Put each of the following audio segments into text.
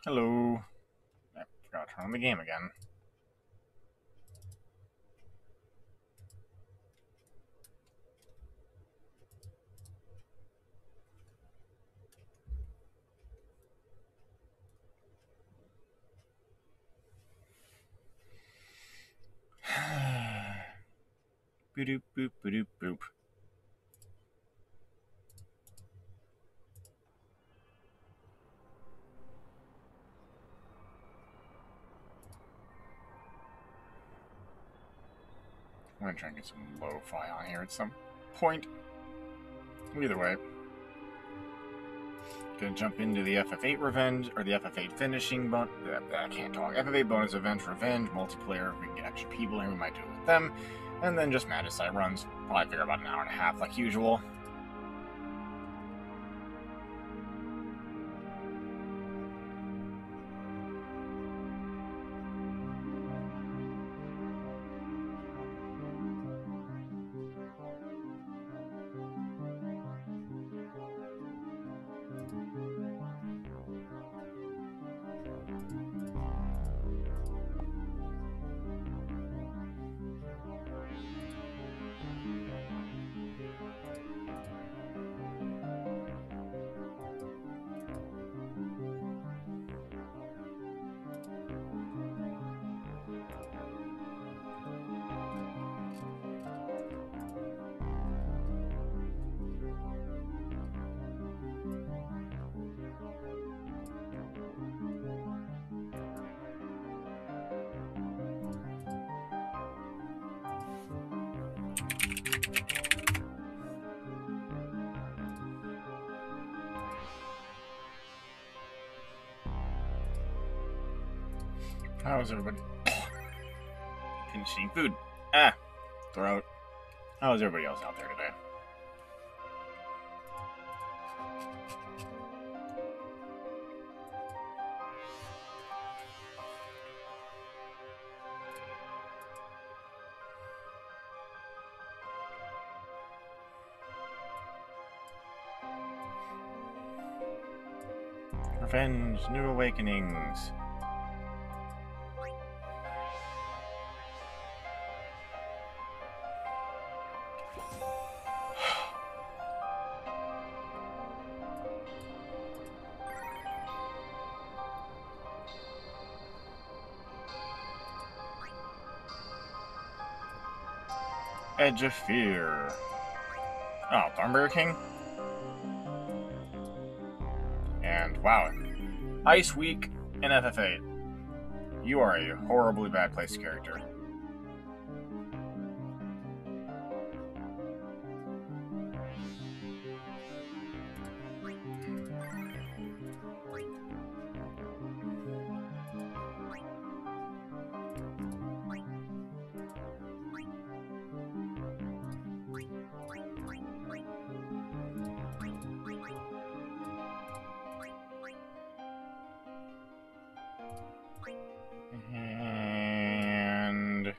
Hello. I forgot to turn on the game again. Boop boop boop boop. I'm gonna try and get some lo-fi on here at some point. Either way, gonna jump into the FF8 Revenge, or the FF8 finishing I can't talk. FF8 bonus event Revenge multiplayer. If we can get extra people here, we might do it with them, and then just Magicite runs. Probably figure about an hour and a half, like usual. How's everybody? Finishing food. Throat. How's everybody else out there today? Revenge, New Awakenings. Edge of Fear. Oh, Thornberry King? And wow. Ice Week in FF8. You are a horribly bad placed character. And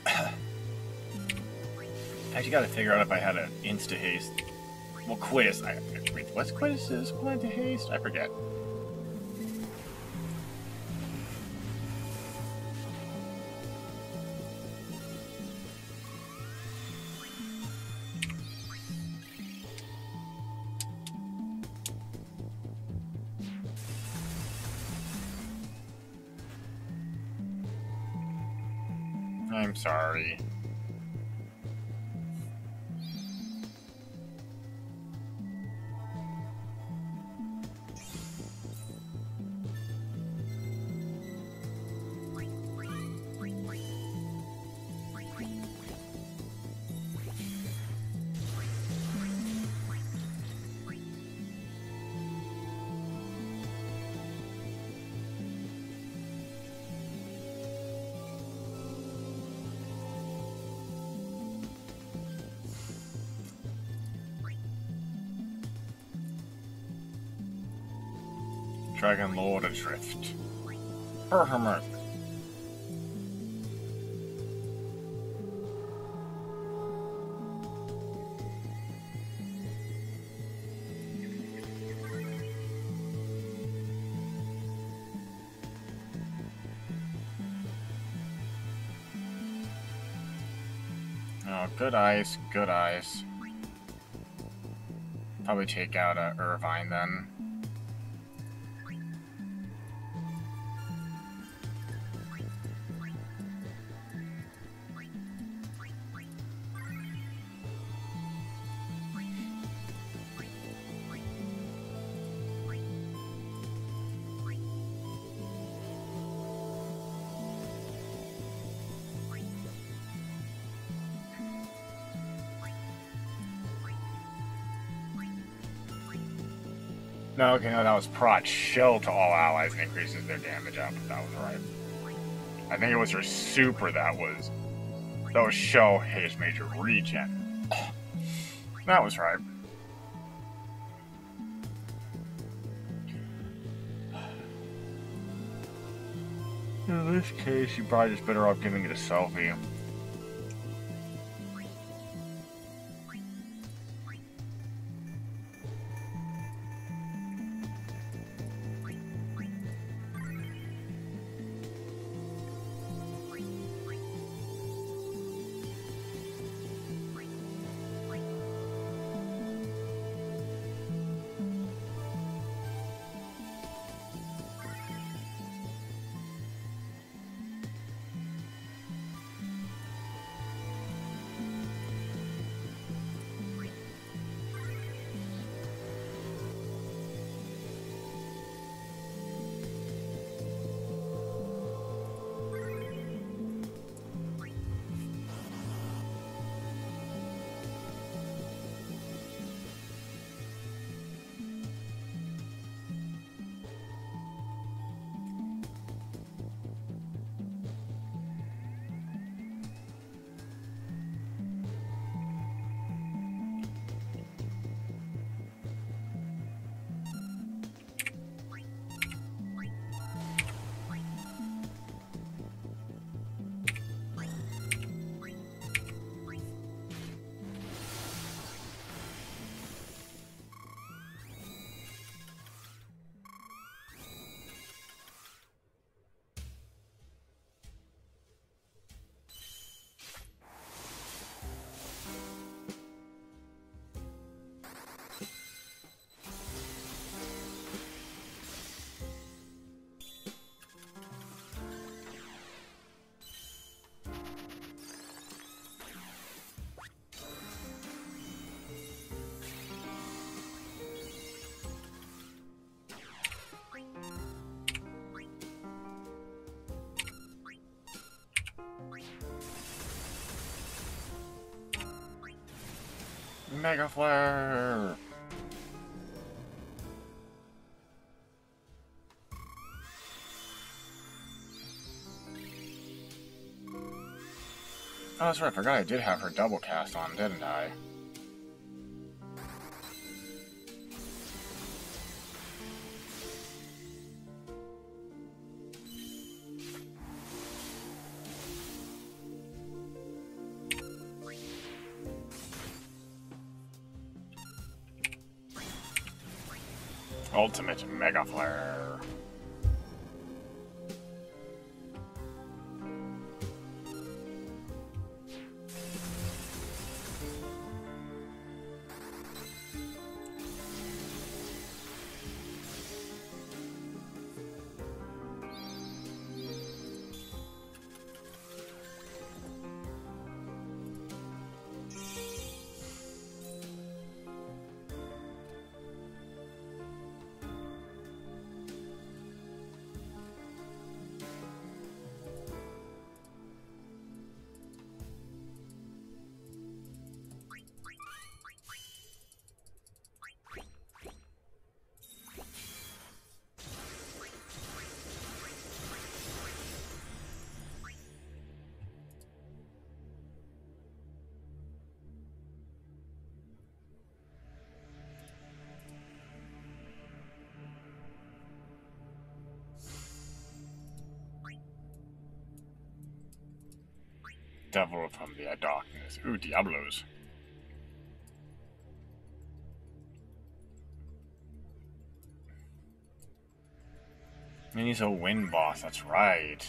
I actually got to figure out if I had an insta haste. Well, quiz. Wait, what's quiz? Is equivalent to haste? I forget. I'm sorry. Dragon Lord Adrift. Herhermer. Oh, good ice, good ice. Probably take out Irvine then. No, okay, no, that was prot. Shell to all allies increases their damage output. That was right. I think it was her super that was shell haste major regen. That was right. In this case, you probably just better off giving it a selfie. Mega Flare! Oh, that's right, I forgot I did have her double cast on, didn't I? Ultimate Mega Flare. Devil from the darkness. Ooh, Diablos. And he's a wind boss, that's right.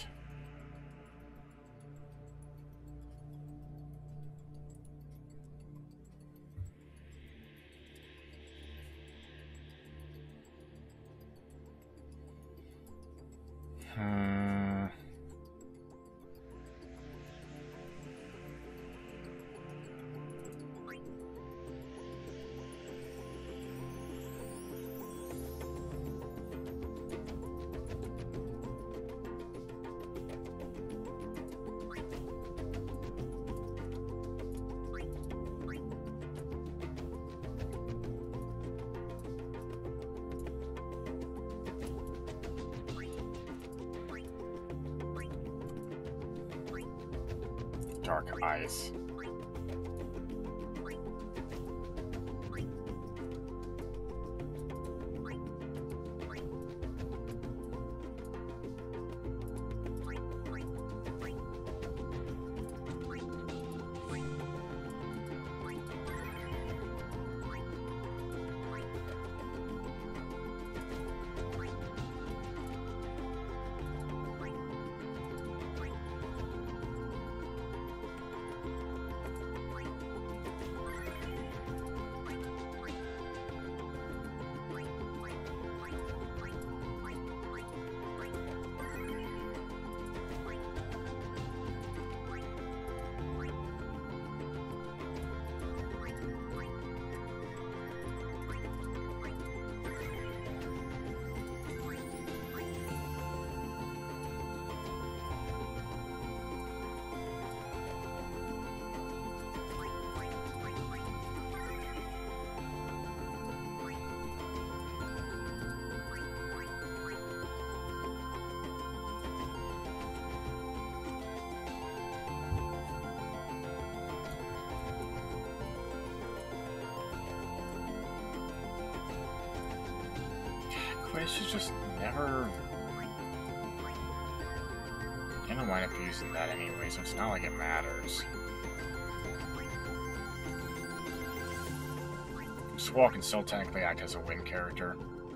Dark Ice. She's just never gonna wind up using that anyway, so it's not like it matters. Squall can still technically act as a wind character.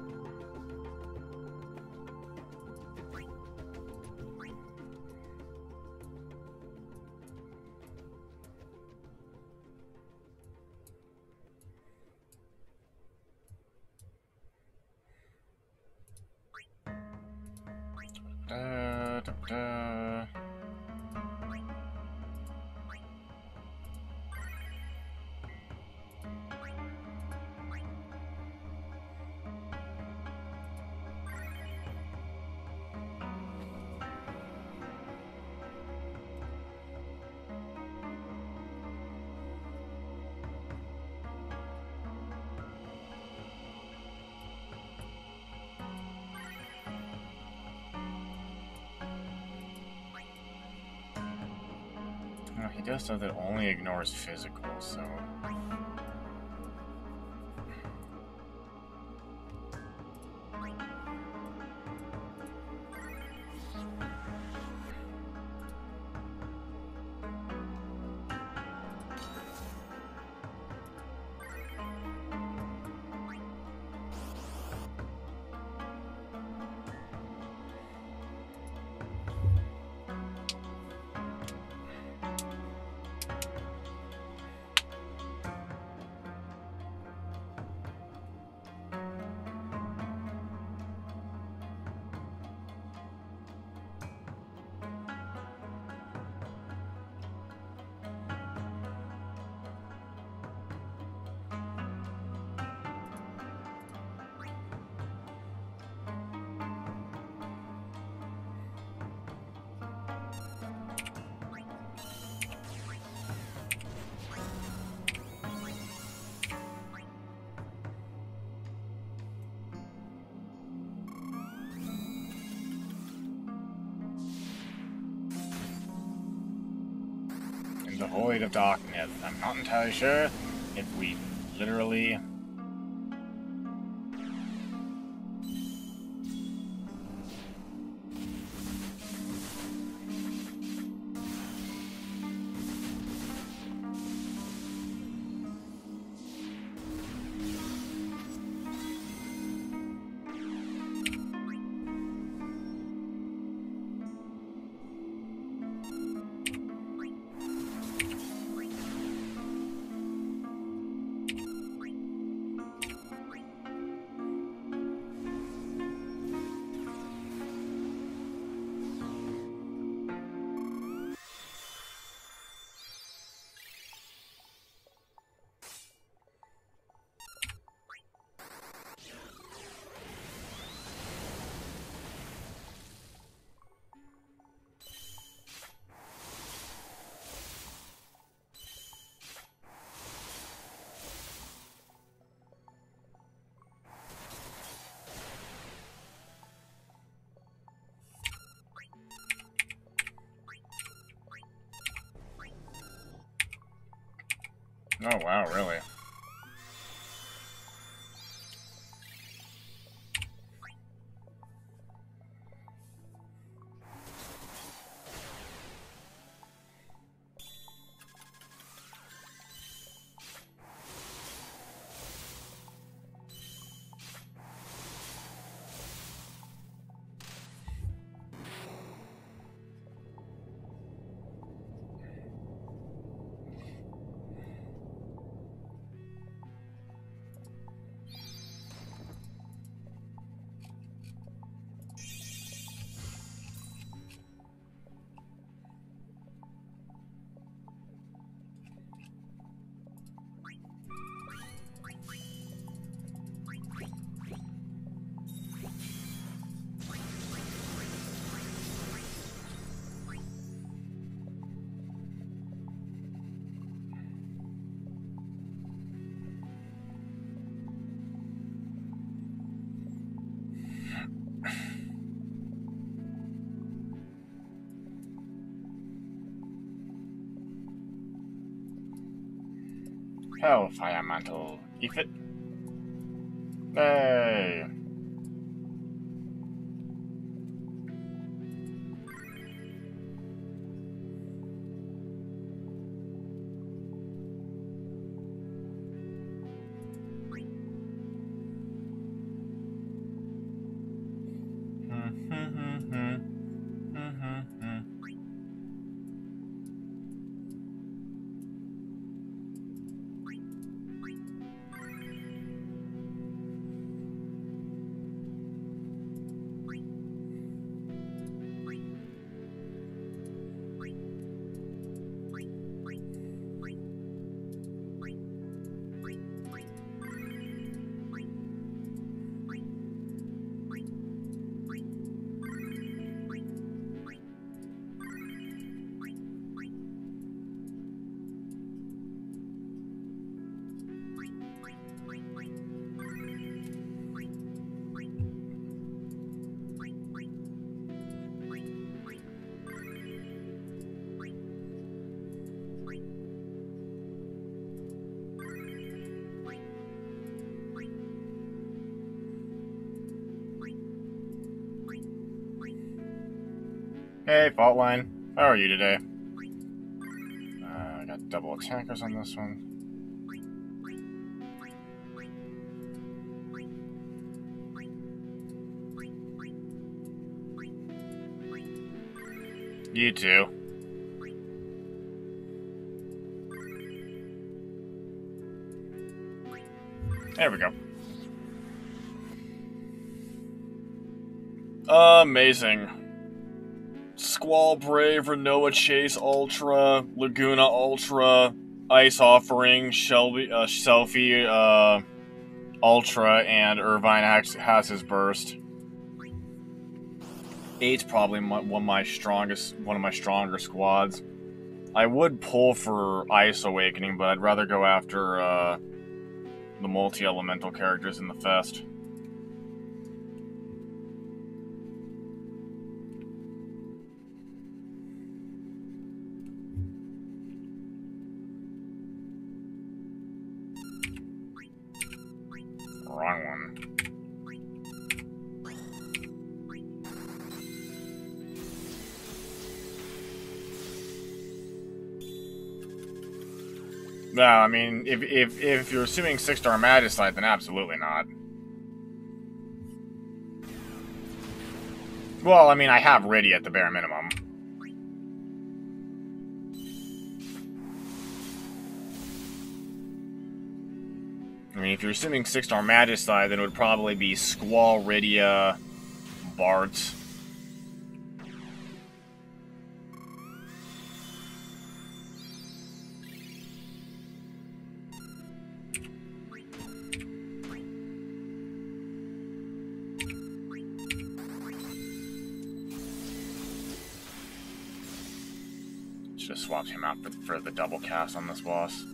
He does stuff that only ignores physical, so... the Void of Darkness. I'm not entirely sure if we literally... Oh, wow, really? Hellfire Mantle. Ifit. Hey. Hey, Fault Line. How are you today? I got double attackers on this one. You too. There we go. Amazing. Squall Brave, Renoa Chase Ultra, Laguna Ultra, Ice Offering, Selfie Ultra, and Irvine has his burst. 8's probably one of my stronger squads. I would pull for Ice Awakening, but I'd rather go after the multi-elemental characters in the Fest. No, I mean, if you're assuming 6-star Magicite, then absolutely not. Well, I mean, I have Rydia at the bare minimum. I mean, if you're assuming 6-star Magicite, then it would probably be Squall, Rydia, Bart. Should have swapped him out for the double cast on this boss.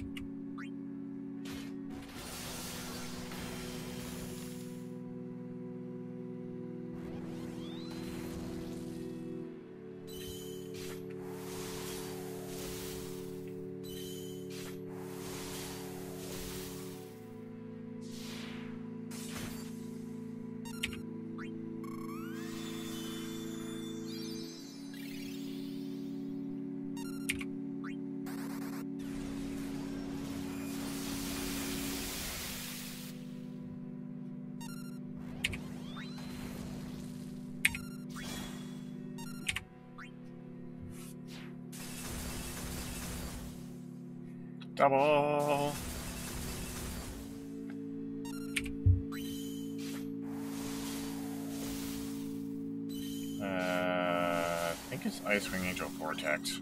Double. I think it's Icewing Angel Vortex.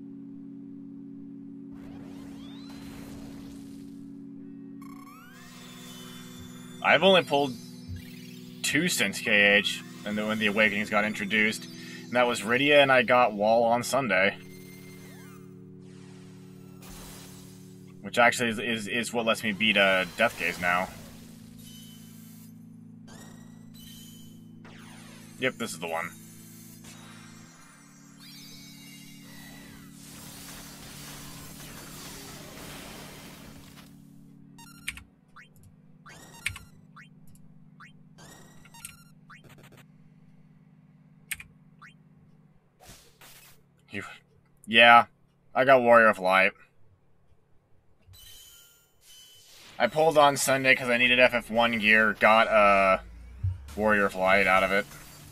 I've only pulled 2 since KH, and then when the Awakenings got introduced, and that was Rydia, and I got Wall on Sunday. Which actually is what lets me beat Death Gaze now. Yep, this is the one. Yeah, I got Warrior of Light. I pulled on Sunday because I needed FF1 gear, got Warrior of Light out of it.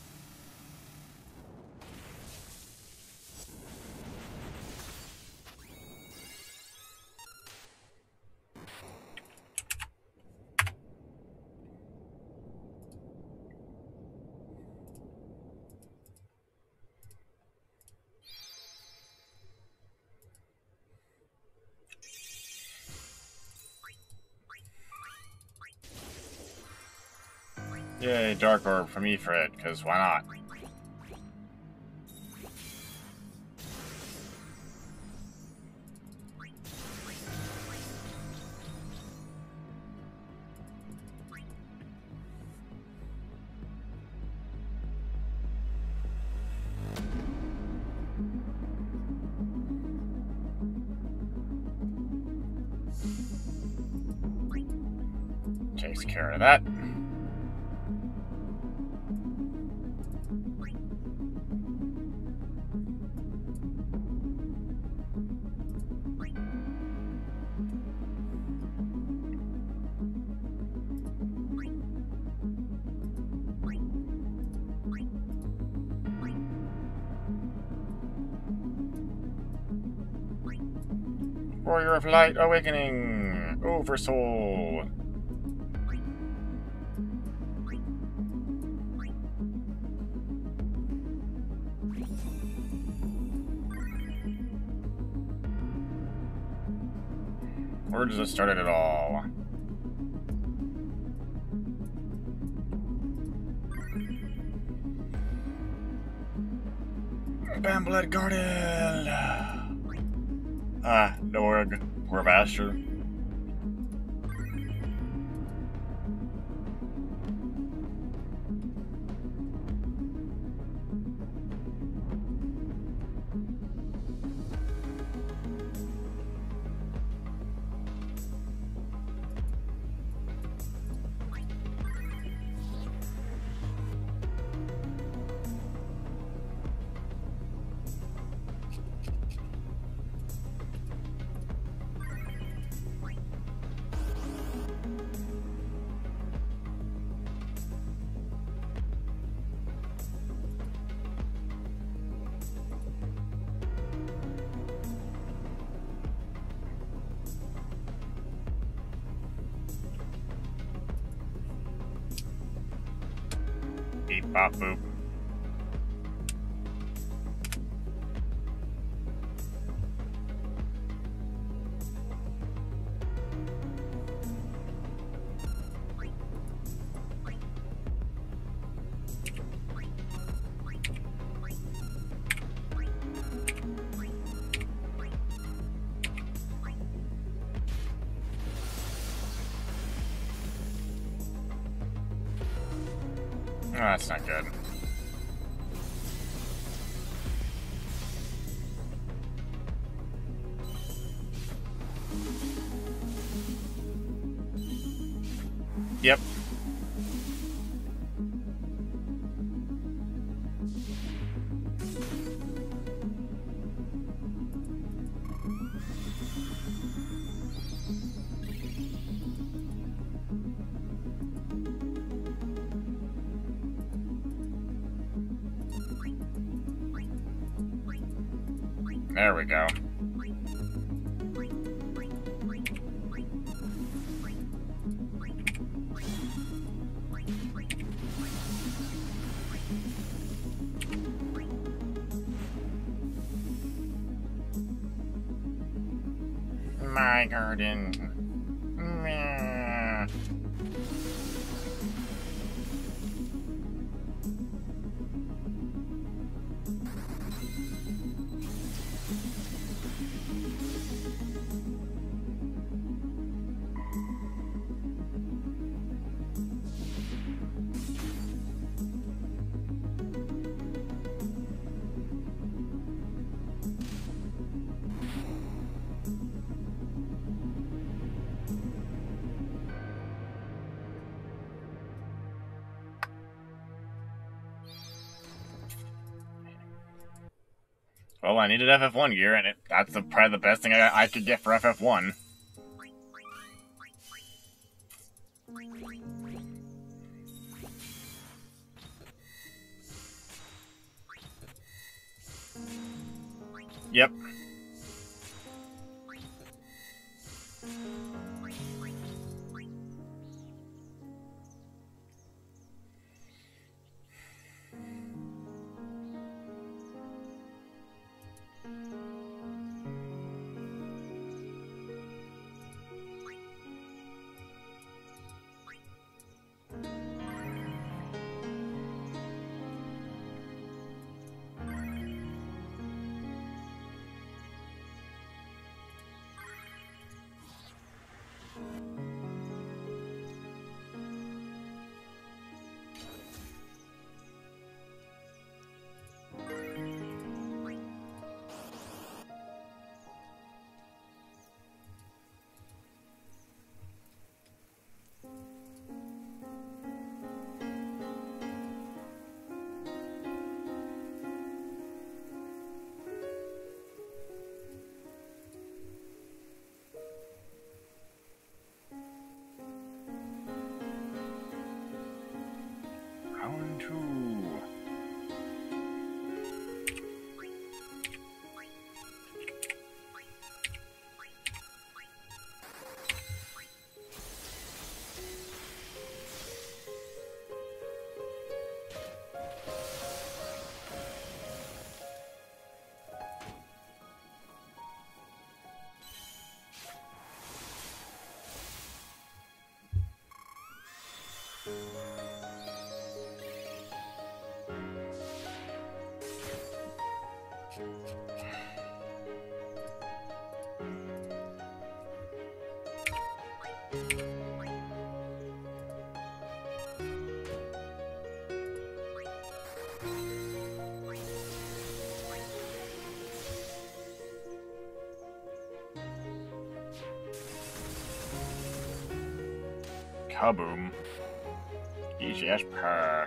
Yay, Dark Orb from Ifrit, because why not? Takes care of that. Warrior of Light Awakening! Oversoul! Where does it start at all? Bamblet Garden! Ah, Dorg, poor bastard. Bop boop. Oh, that's not good. Yep. There we go. My garden. Meh. Well, I needed FF1 gear, and that's probably the best thing I could get for FF1. Yep. Round 2. Kaboom. Easy as per.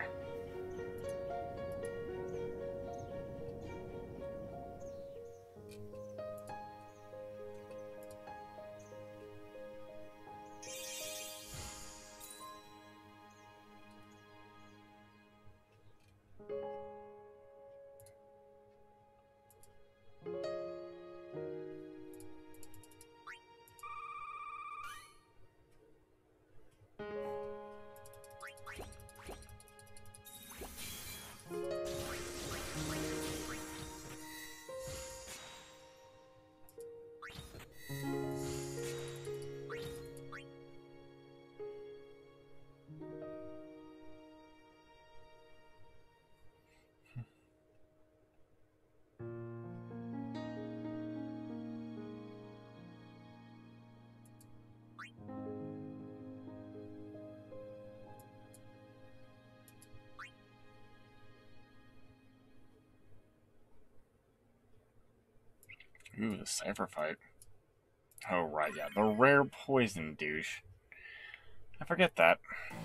Ooh, the Cypher fight. Oh, right, yeah. The rare poison douche. I forget that.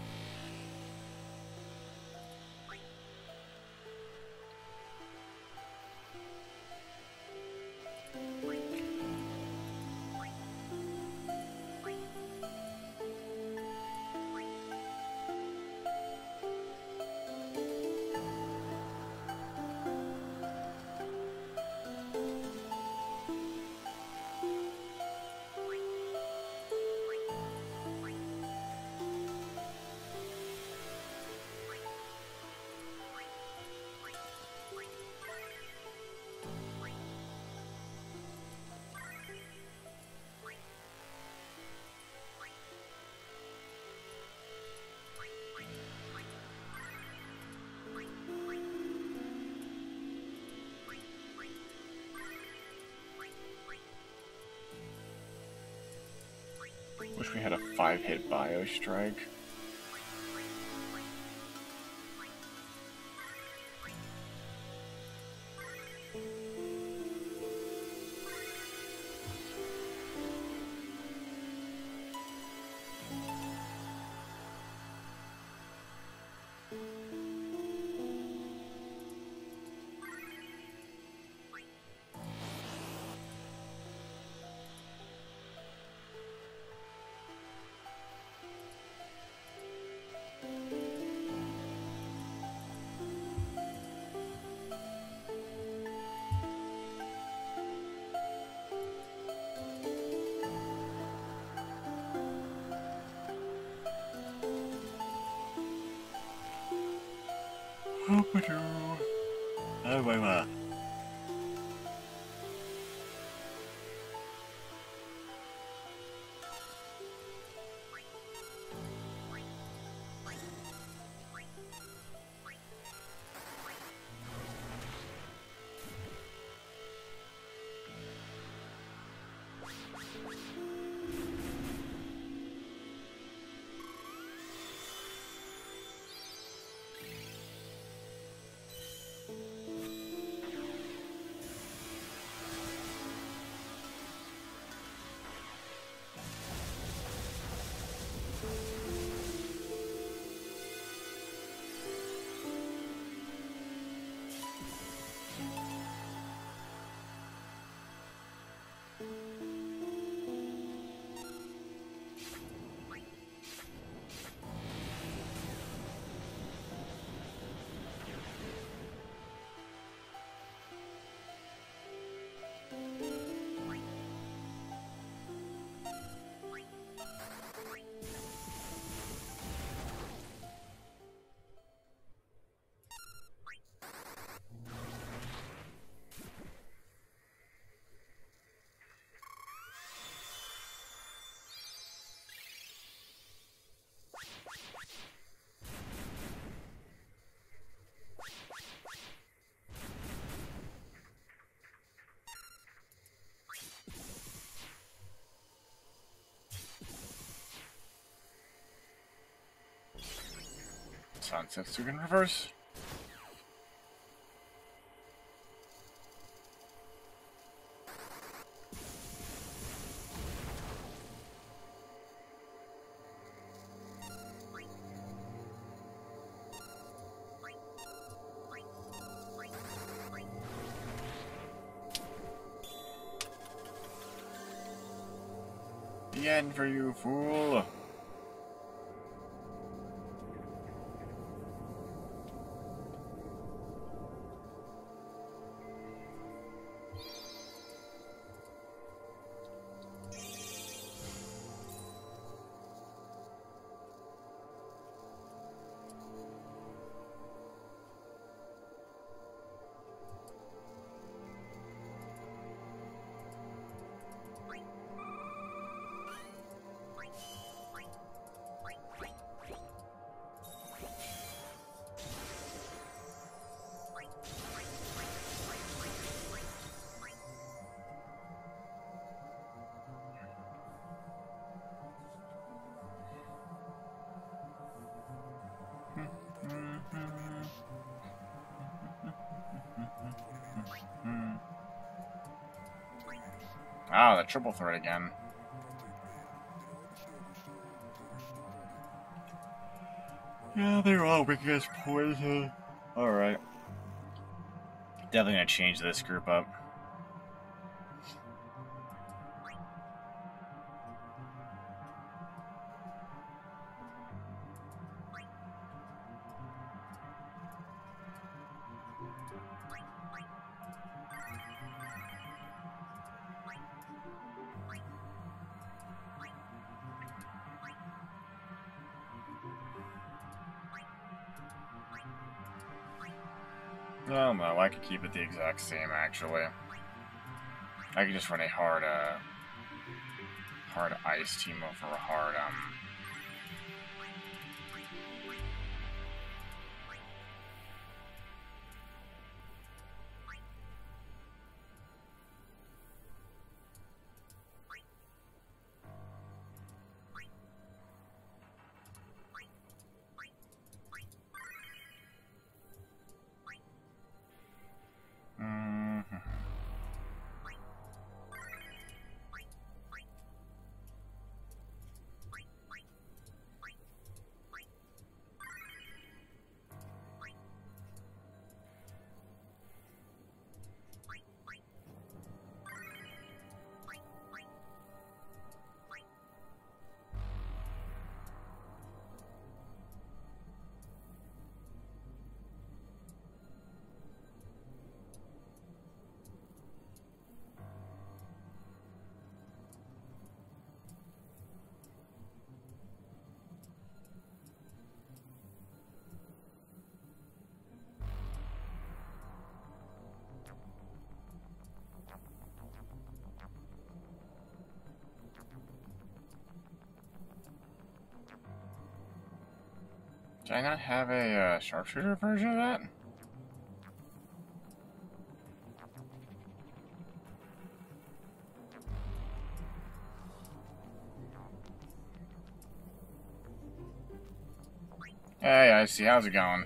Wish we had a 5-hit bio strike. Oh, wait. Sunset Suga in reverse. The end for you, fool! Ah, the triple threat again. Yeah, they're all weak against poison. Alright. Definitely gonna change this group up. Oh no, I could keep it the exact same actually. I could just run a hard ice team over a hard Did I not have a sharpshooter version of that? Hey, I see. How's it going?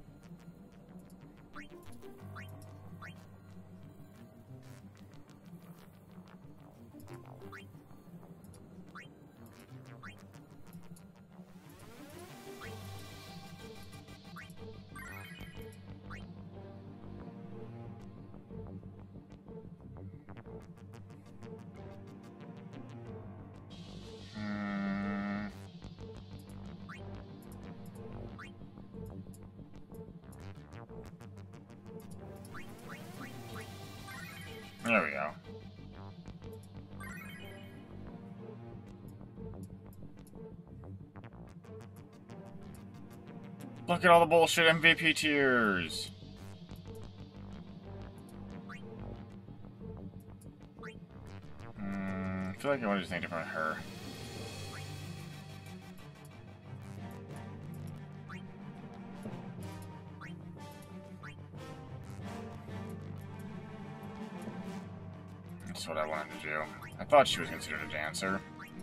There we go. Look at all the bullshit MVP tiers. I feel like I want to do something different with her. That's what I wanted to do. I thought she was considered a dancer.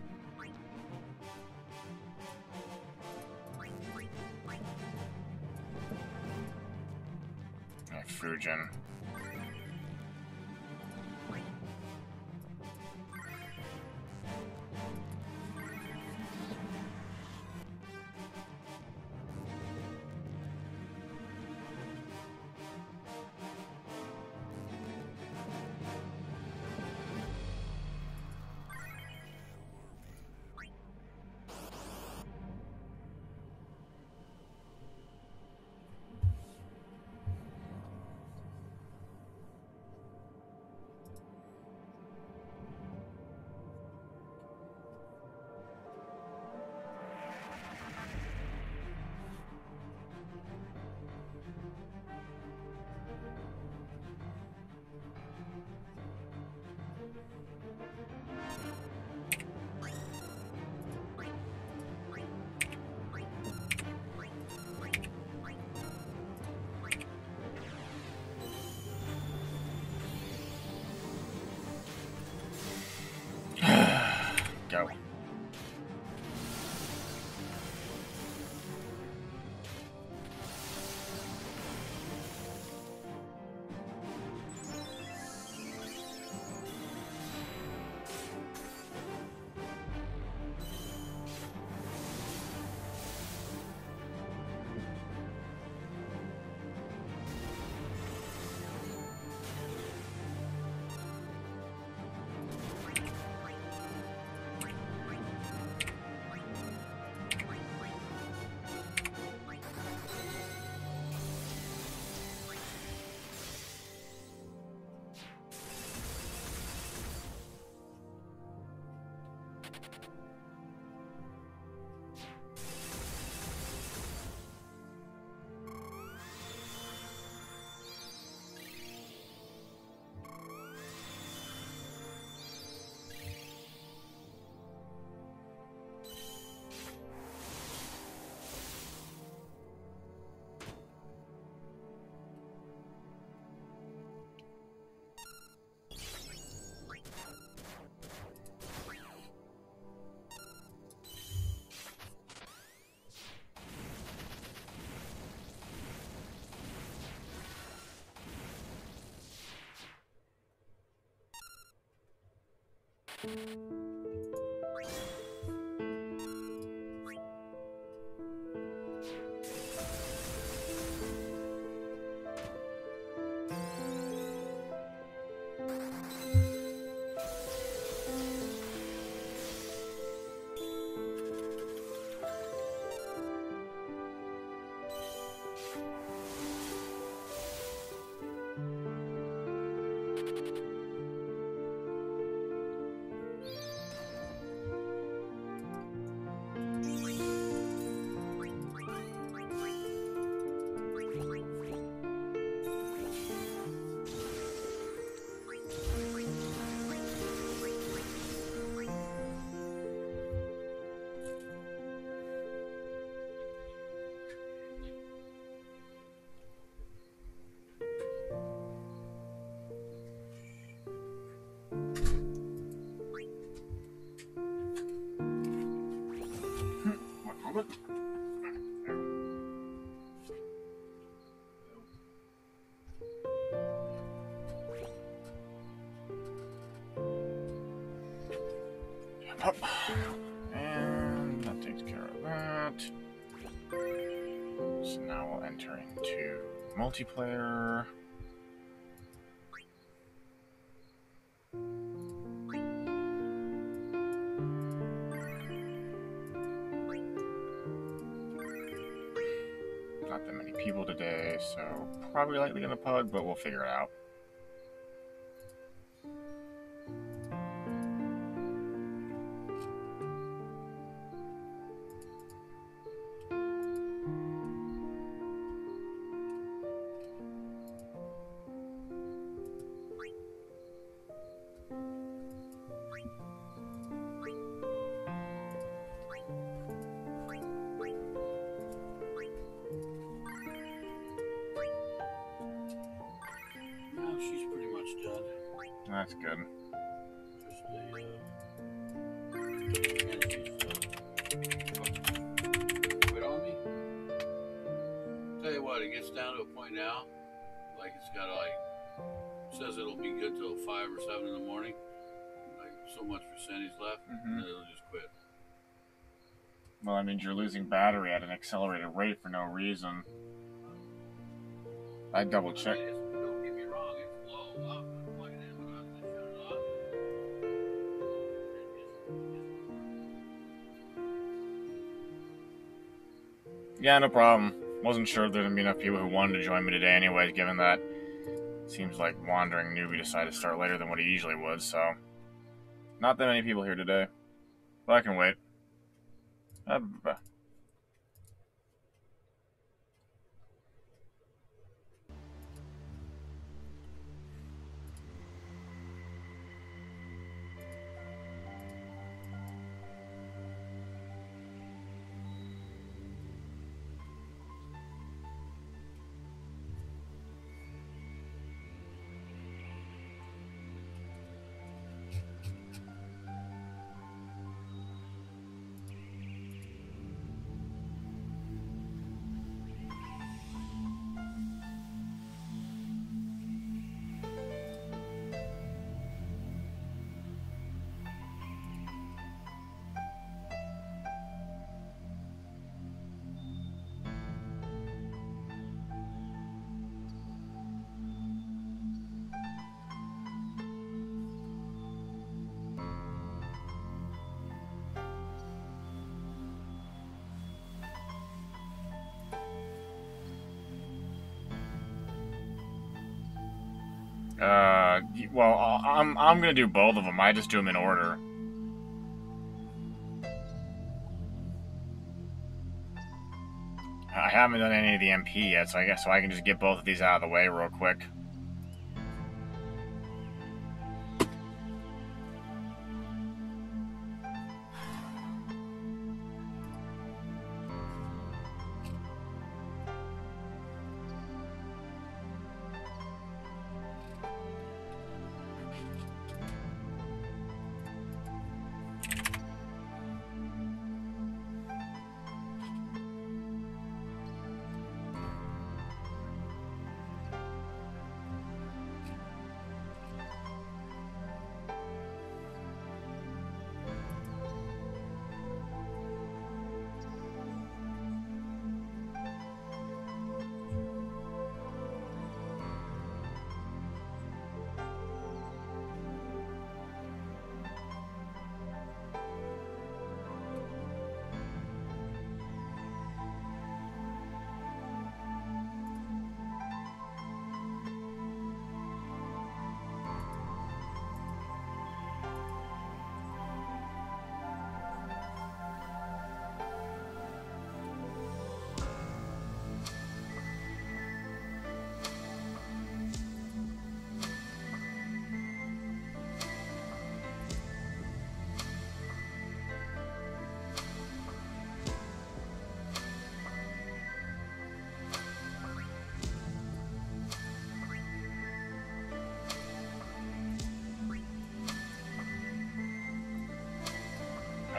Yeah, Fujin. Go. And that takes care of that. So now we'll enter into multiplayer. Not that many people today, so probably likely gonna pug, but we'll figure it out. That's good. Quit on me. Tell you what, it gets down to a point now, like it's got says it'll be good till 5 or 7 in the morning, like so much percentage left, and then it'll just quit. Well, that means you're losing battery at an accelerated rate for no reason. I double checked. Don't get me wrong, it's low. I'm gonna plug it in, but I'm gonna shut it off. Yeah, no problem. Wasn't sure if there'd be enough people who wanted to join me today anyways, given that it seems like Wandering Newbie decided to start later than what he usually would, so not that many people here today. But I can wait. Well, I'm gonna do both of them. I just do them in order. I haven't done any of the MP yet, so I guess I can just get both of these out of the way real quick.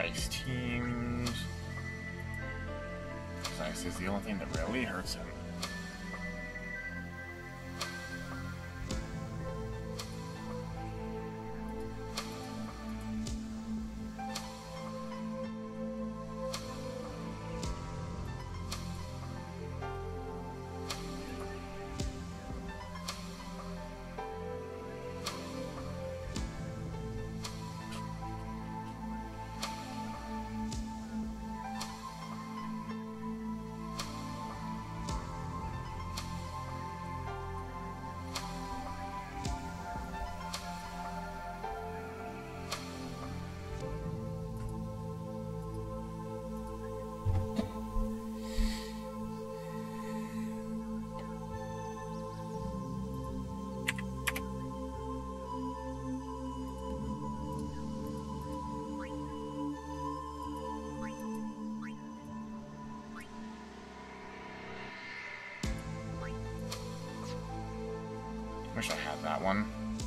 ice teams. Ice is the only thing that really hurts him. Wish I had that one.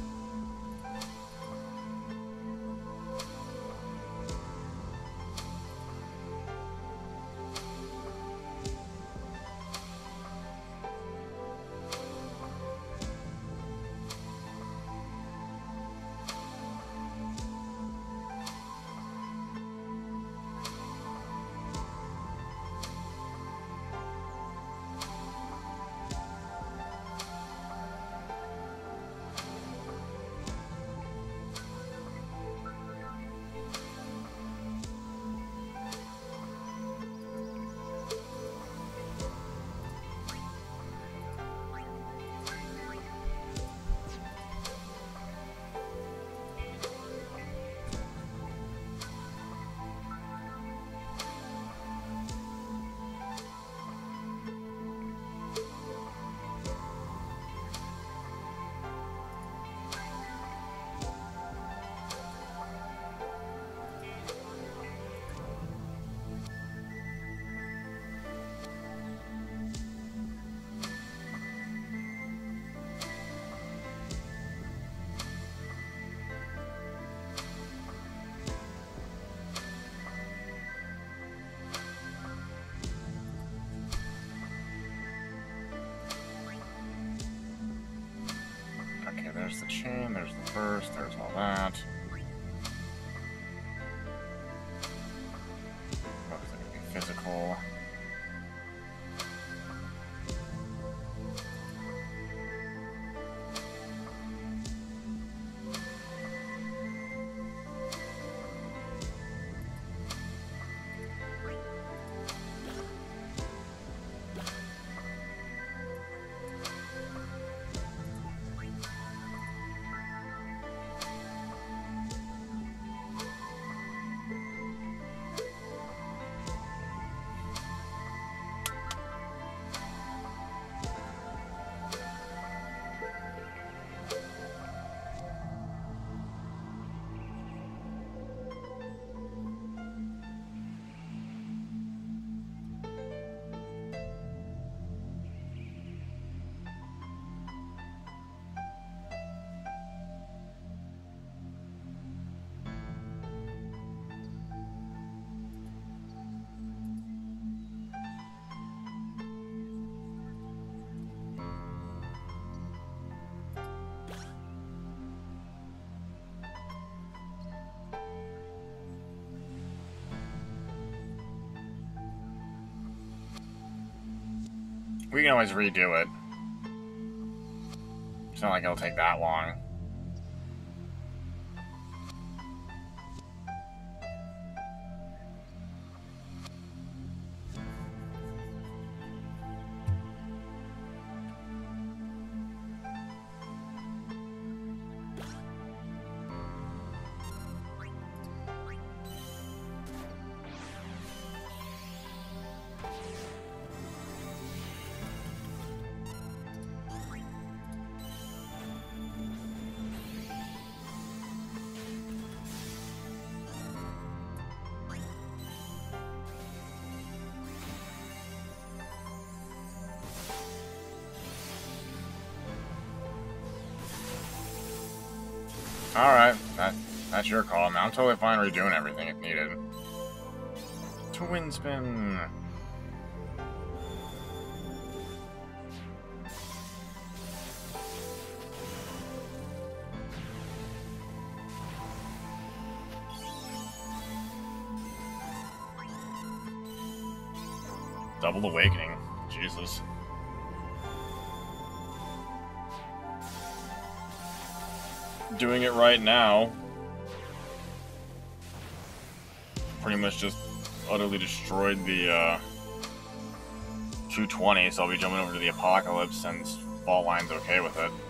There's the chain, there's the burst, there's all that. What is it going to be? Physical. We can always redo it. It's not like it'll take that long. Alright, that's your call. I mean, I'm totally fine redoing everything if needed. Twin spin. Double awakening. Jesus. Doing it right now. Pretty much just utterly destroyed the 220, so I'll be jumping over to the Apocalypse since Fall Line's okay with it.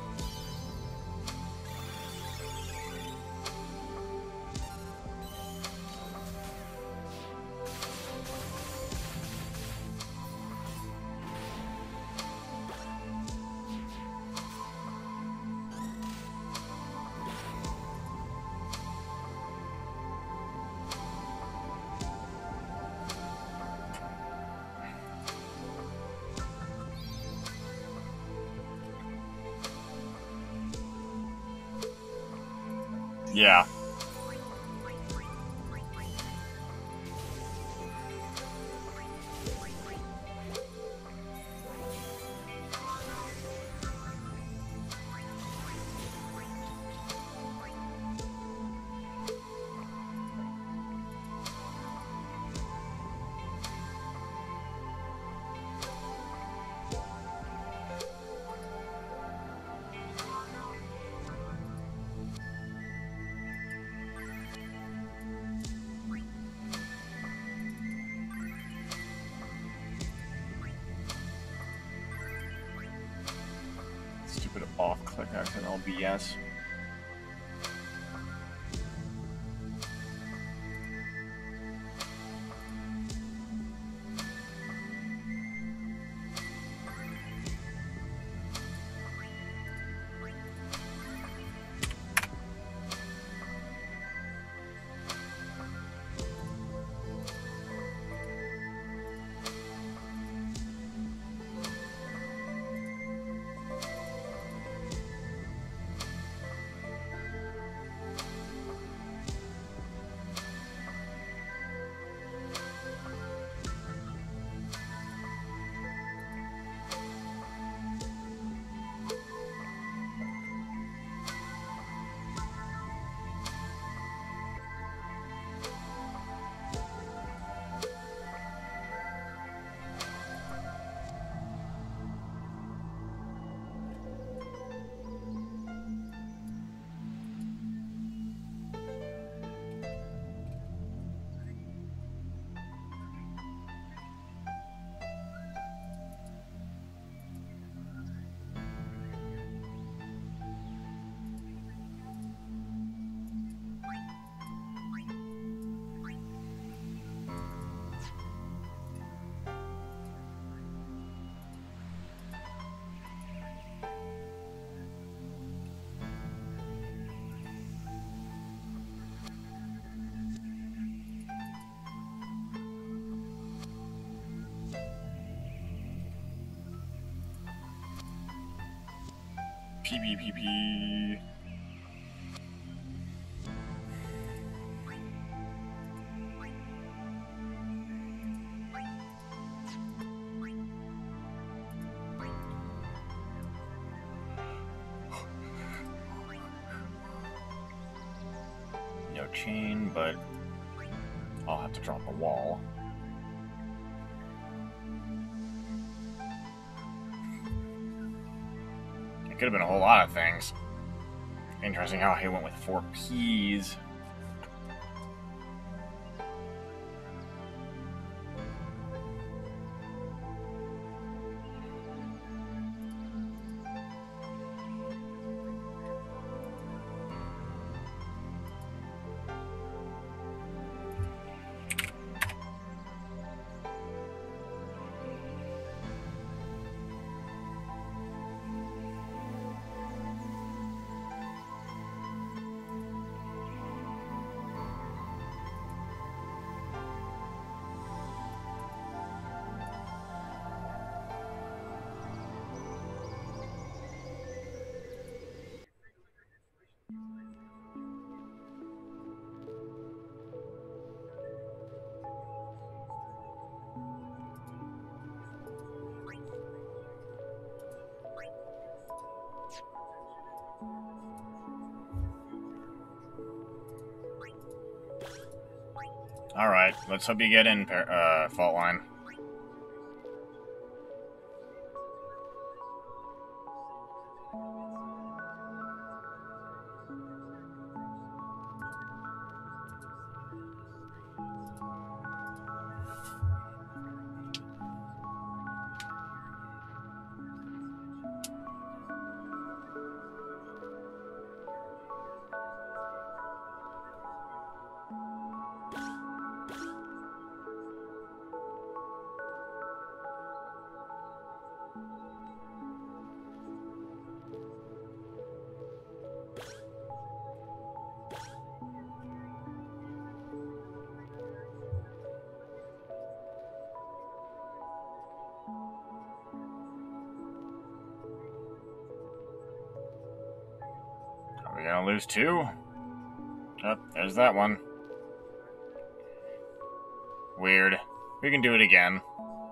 Yeah. Stupid off-click accidental BS. PvPP. No chain, but I'll have to drop a wall. Could have been a whole lot of things. Interesting how he went with 4 Ps. Alright, let's hope you get in, fault line. Are we gonna lose 2? Oh, there's that one. Weird. We can do it again.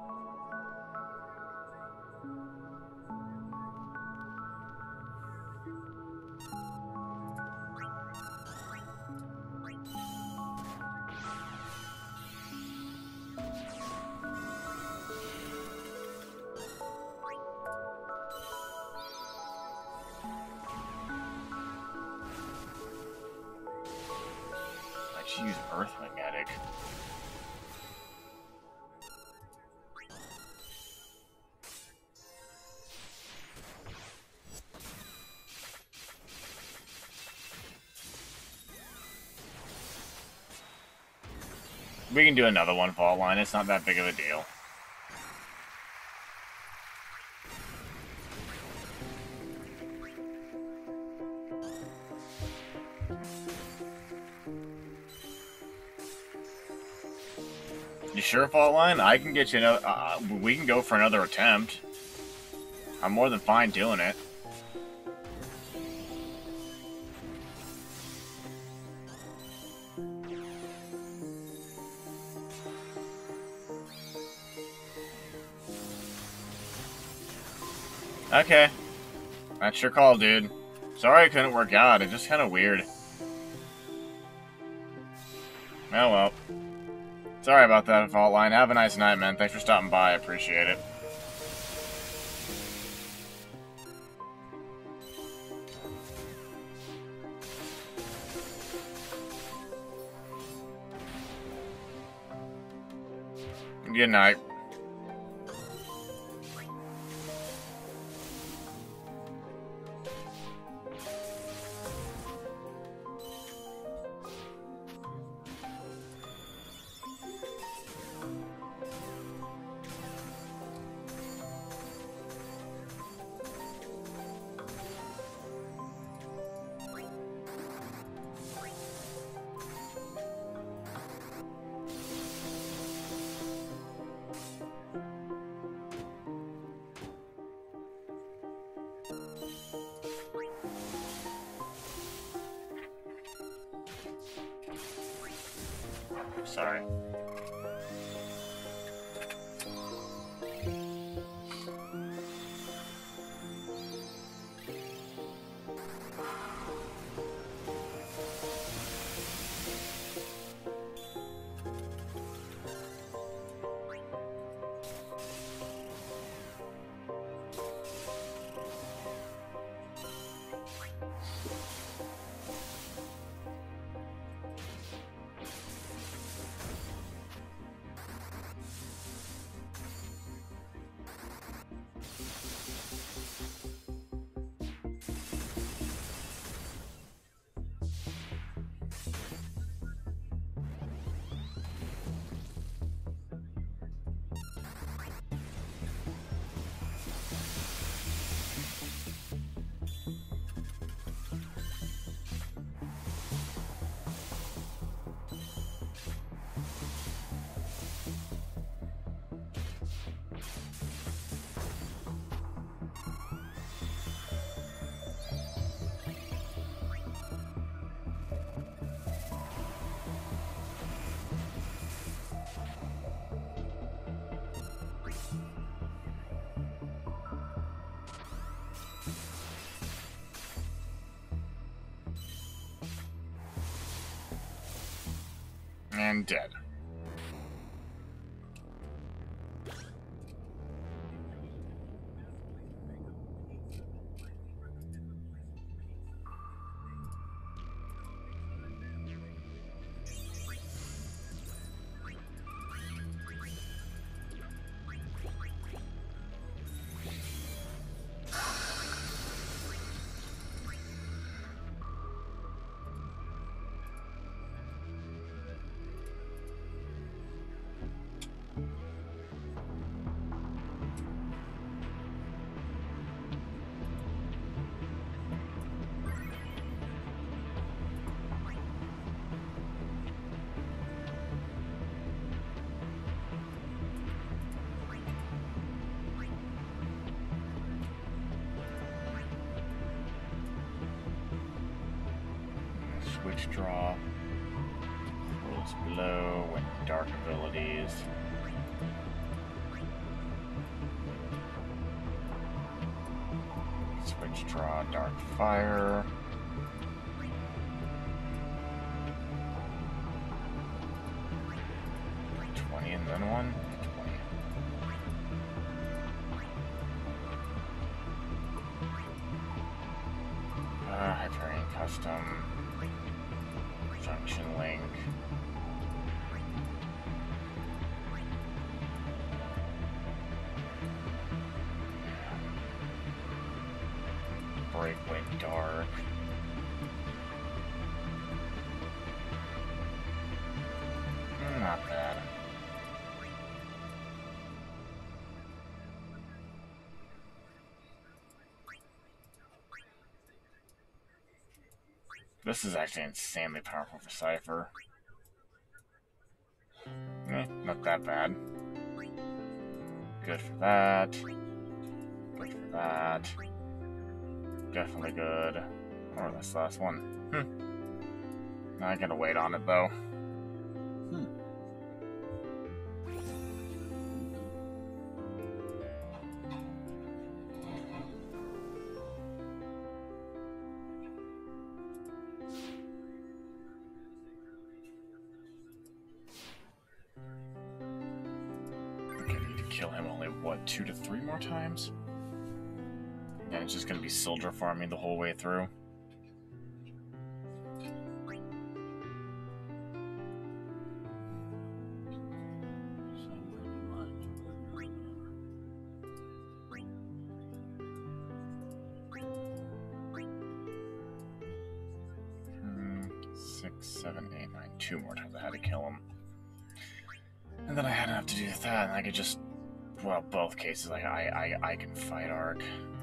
Let's use Earth Magnetic. We can do another one, fault line. It's not that big of a deal. You sure, fault line? I can get you another. We can go for another attempt. I'm more than fine doing it. Okay. That's your call, dude. Sorry it couldn't work out. It's just kind of weird. Oh well. Sorry about that, fault line. Have a nice night, man. Thanks for stopping by. I appreciate it. Good night. Sorry. And dead. switch draw. Rules below, when dark abilities. Switch draw, dark fire. And then one. 20. Hyperion Custom. Junction Link. Breakaway Dark. Not bad. This is actually insanely powerful for Cypher. Not that bad. Good for that. Good for that. Definitely good. Or this last one. Now I gotta wait on it though. Kill him only, what, 2 to 3 more times? And it's just gonna be Sildra farming the whole way through. Six, 7, 8, 9, 2 more times I had to kill him. And then I had enough to do that, and I could just, well, both cases, like, I can fight Arc.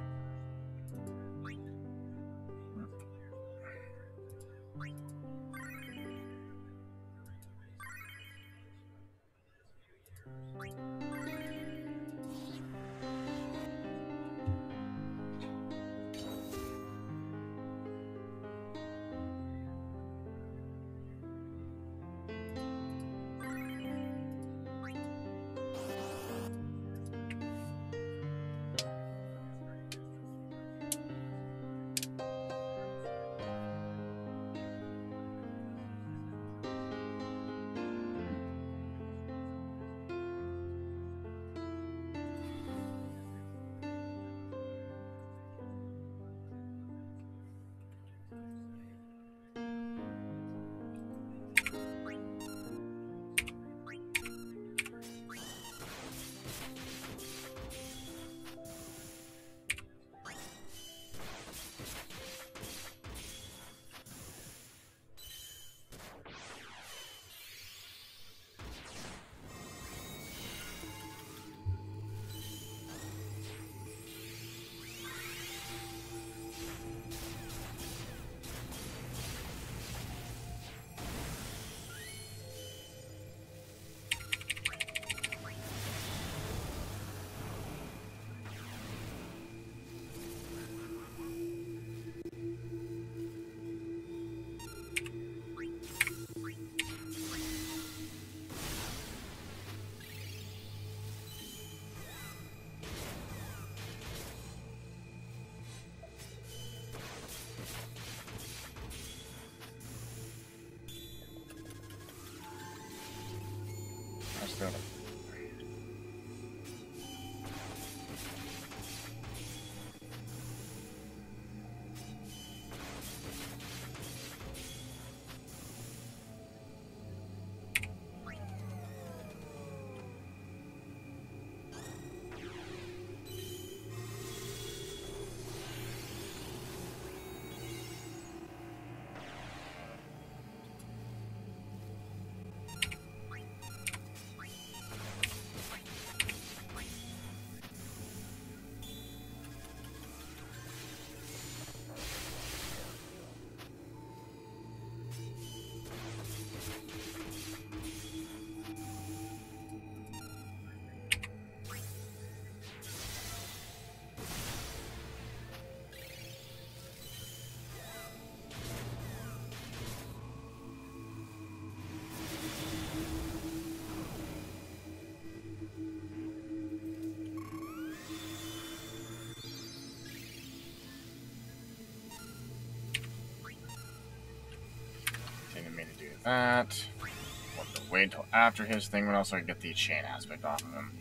Let's do it. that. We'll have to wait until after his thing, but also get the chain aspect off of him.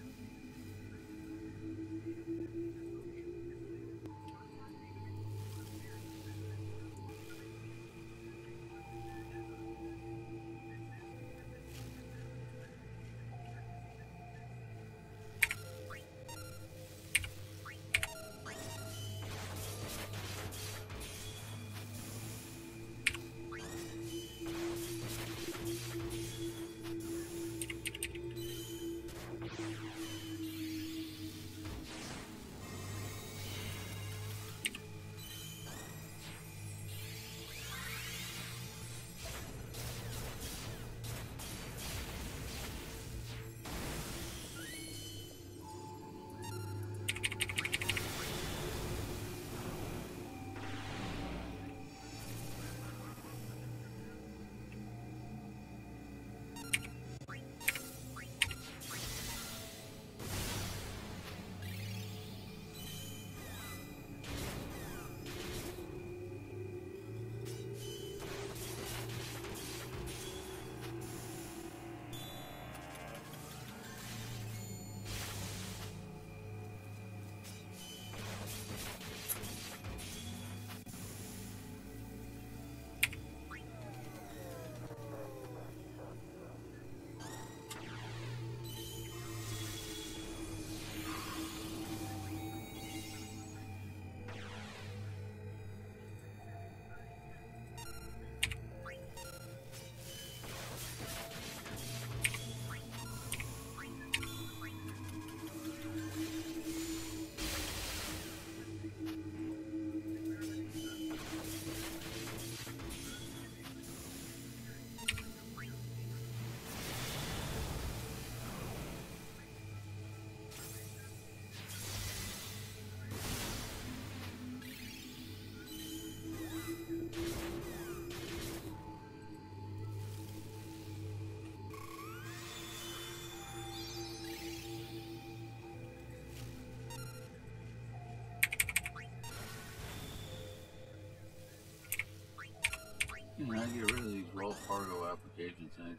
Yeah, I get rid of these Wells Fargo application things.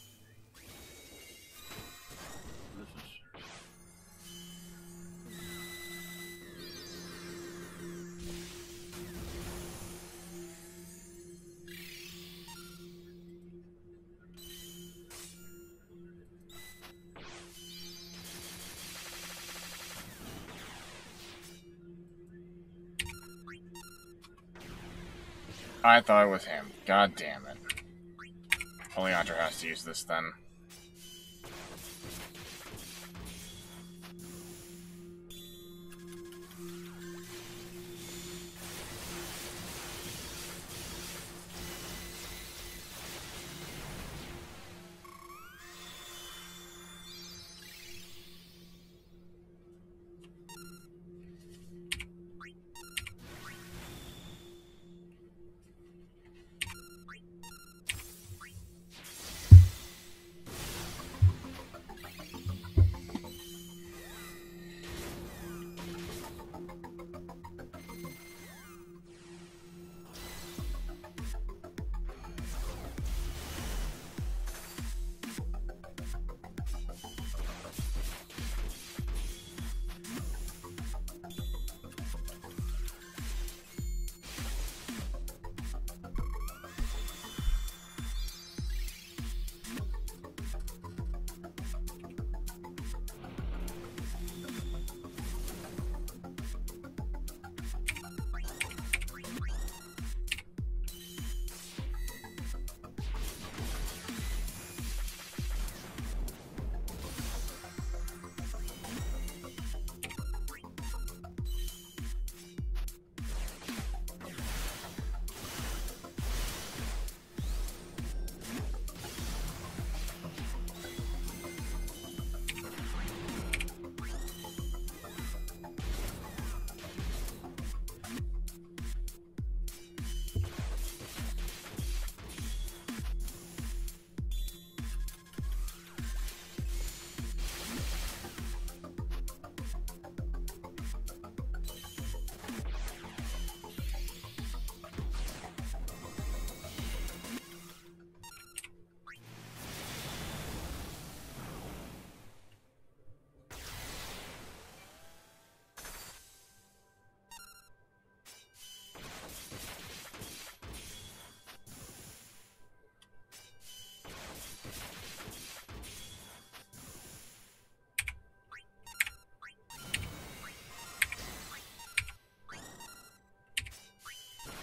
This is... I thought it was him. God damn it. Holy Hunter has to use this then.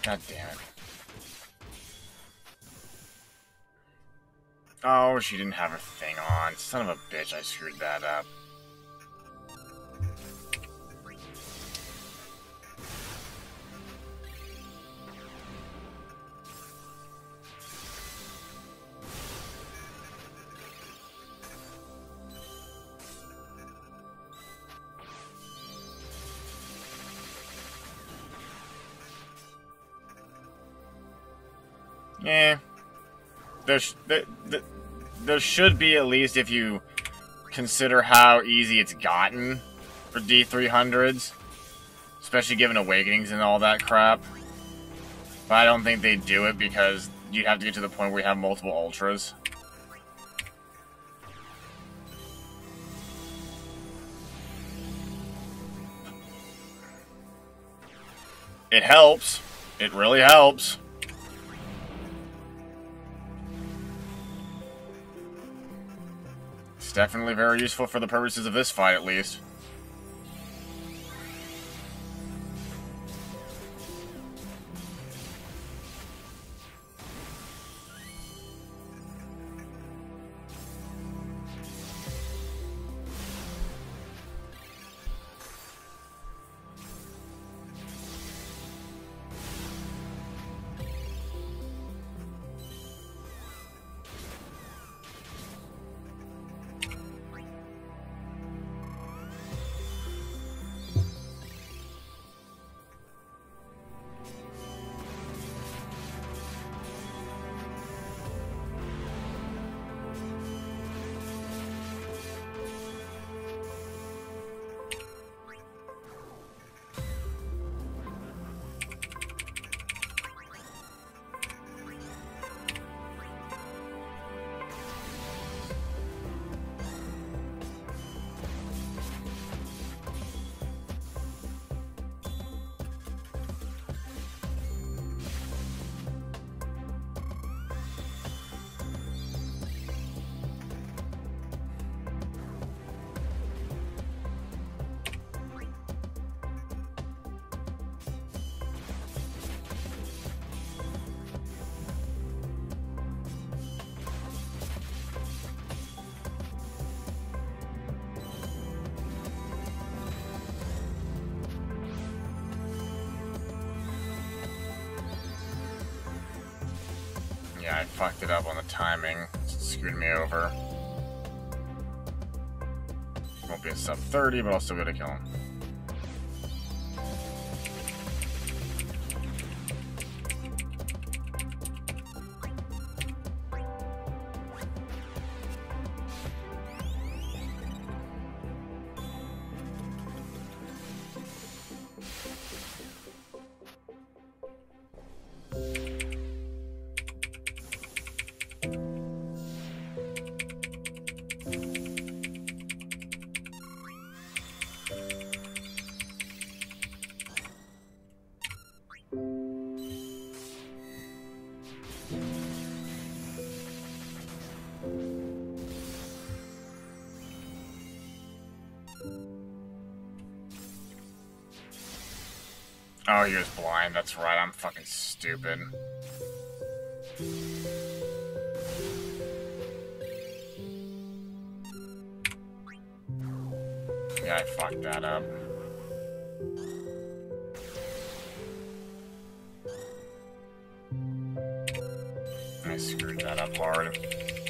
God damn it. Oh, she didn't have her thing on. Son of a bitch, I screwed that up. Yeah. There should be, at least if you consider how easy it's gotten for D300s. Especially given Awakenings and all that crap. But I don't think they do it because you'd have to get to the point where you have multiple Ultras. It helps. It really helps. It's definitely very useful for the purposes of this fight, at least. Yeah, I fucked it up on the timing. It screwed me over. Won't be a sub 30, but I'll still be able to kill him. Oh, he was blind. That's right. I'm fucking stupid. Yeah, I fucked that up. I screwed that up hard.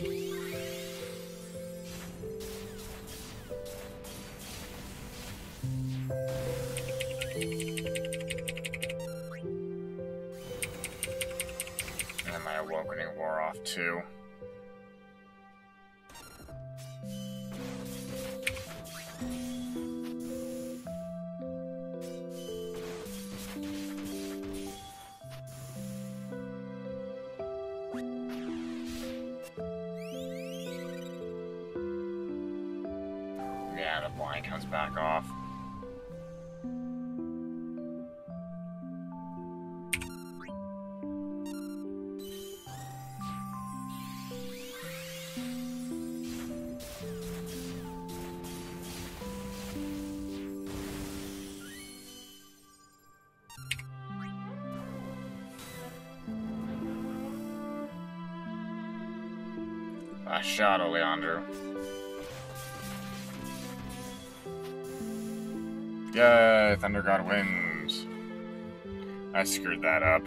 And my Awakening wore off too. Yeah, the blind comes back off. A shadow, Leandro. Yay, Thunder God wins. I screwed that up.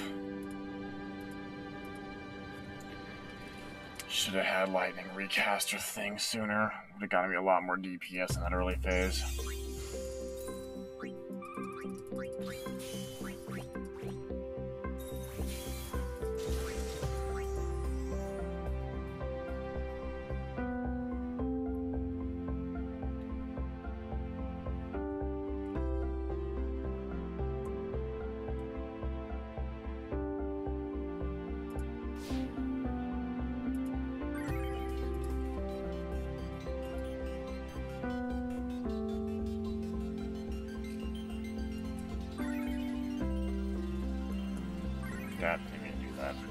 Should have had lightning recaster thing sooner. Would have gotten me a lot more DPS in that early phase. That didn't mean to do that.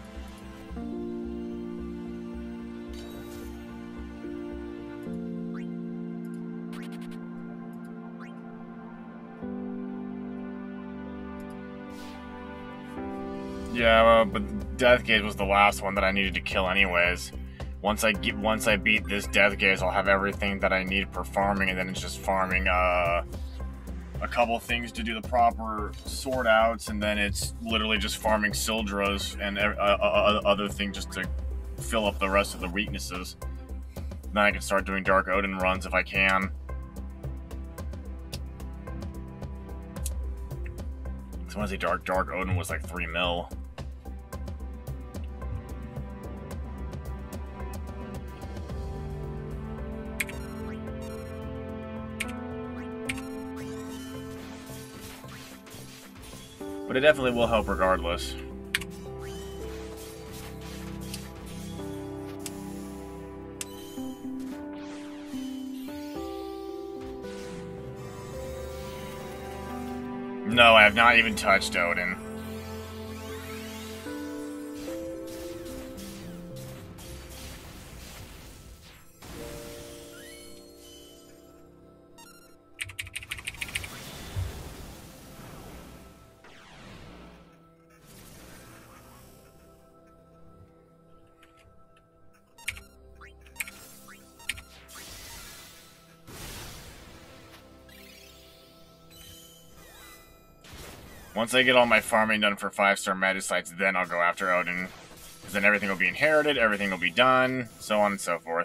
Yeah, but Death Gaze was the last one that I needed to kill anyways. Once I beat this Death Gaze, I'll have everything that I need for farming, and then it's just farming a couple things to do the proper sort outs, and then it's literally just farming Sildras and other things just to fill up the rest of the weaknesses. Then I can start doing Dark Odin runs if I can. So when I say Dark Odin was like 3 mil. But it definitely will help regardless. No, I have not even touched Odin. Once I get all my farming done for 5-star Magicites, then I'll go after Odin. Because then everything will be inherited, everything will be done, so on and so forth.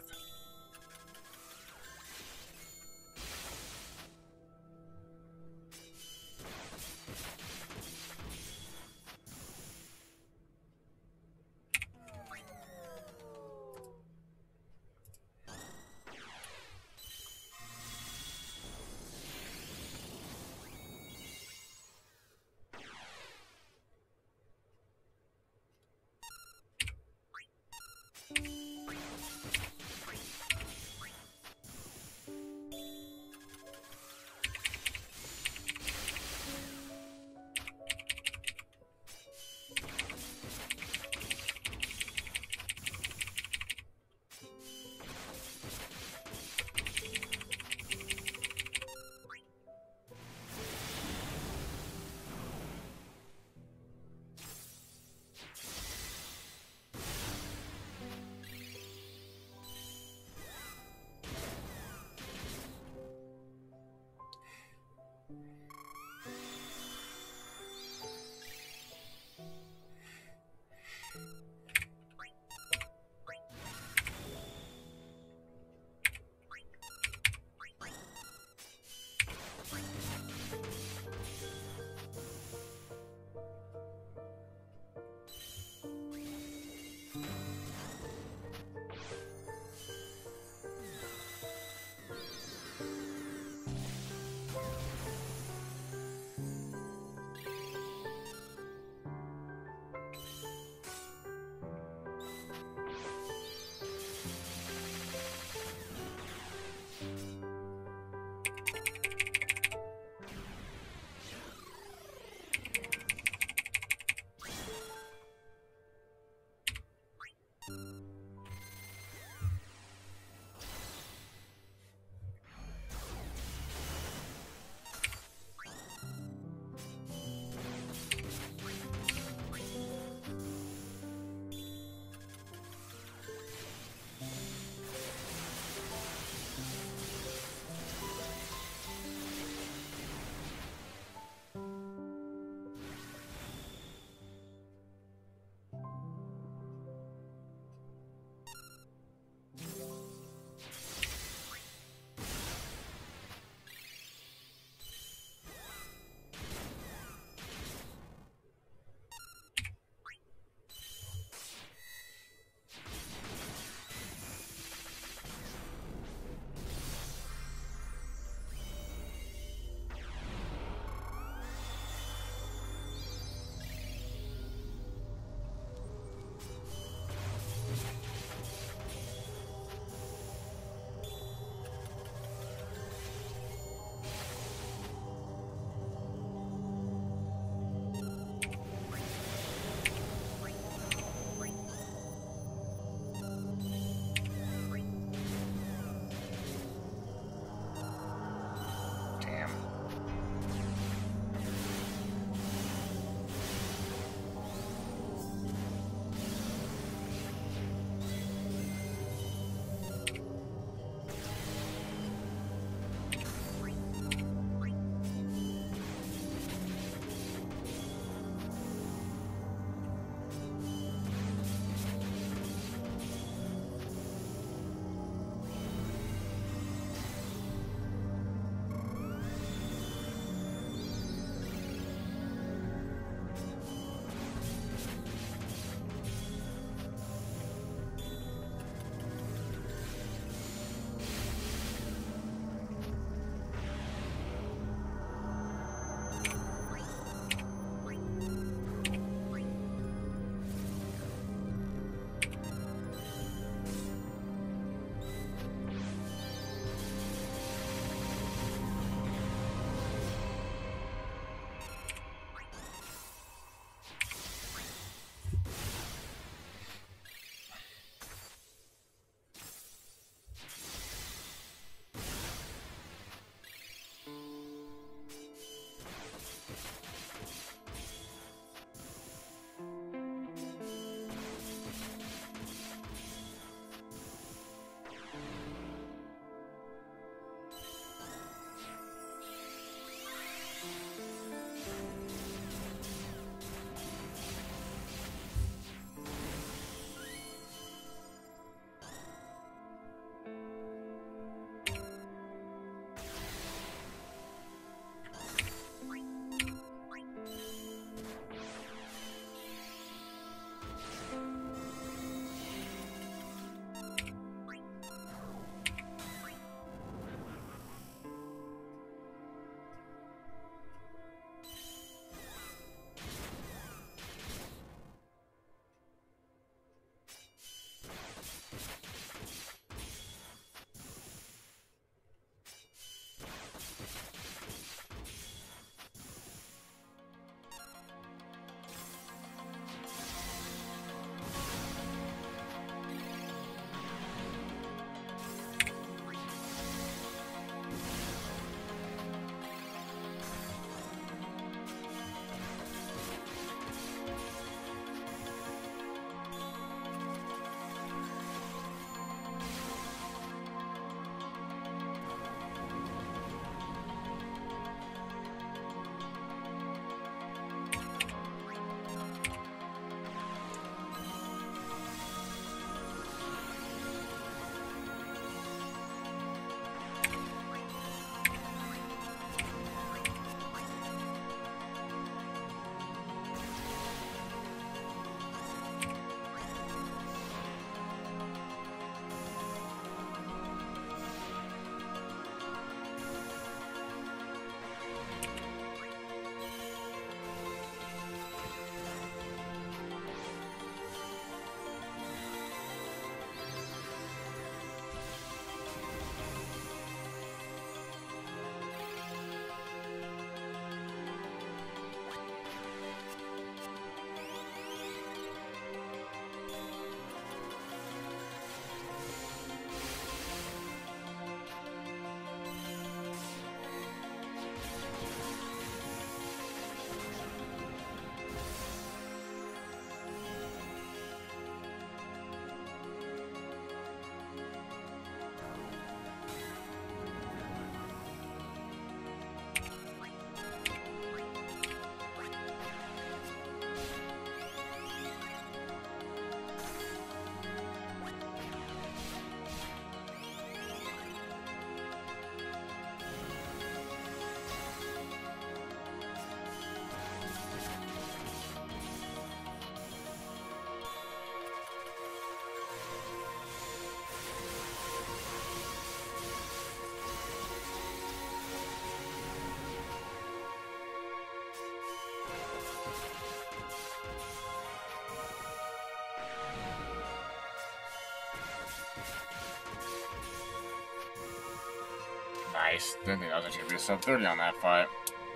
Nice. Didn't think that was actually going to be a sub 30 on that fight.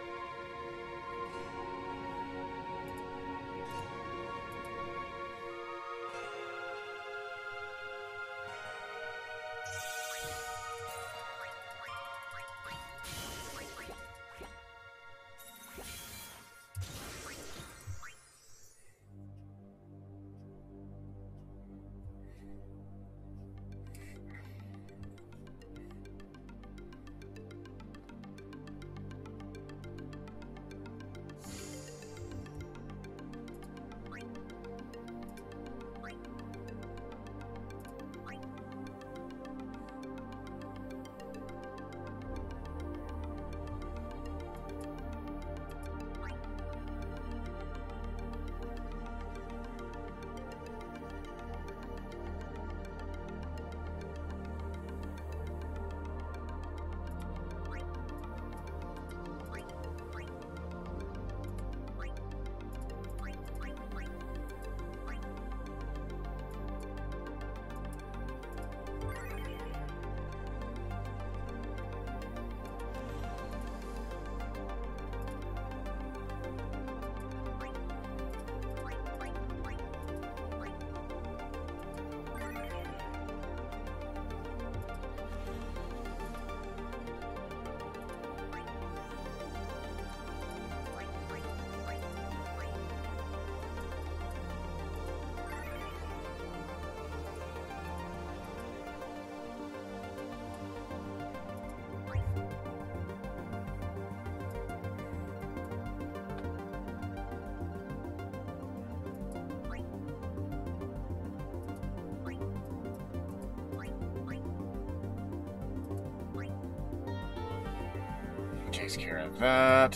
Takes care of that.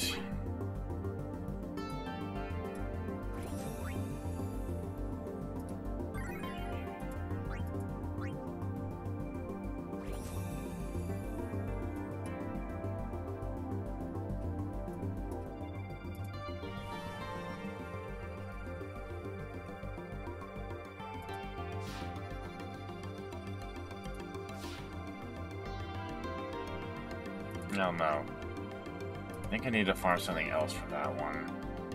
No, no. I think I need to farm something else for that one.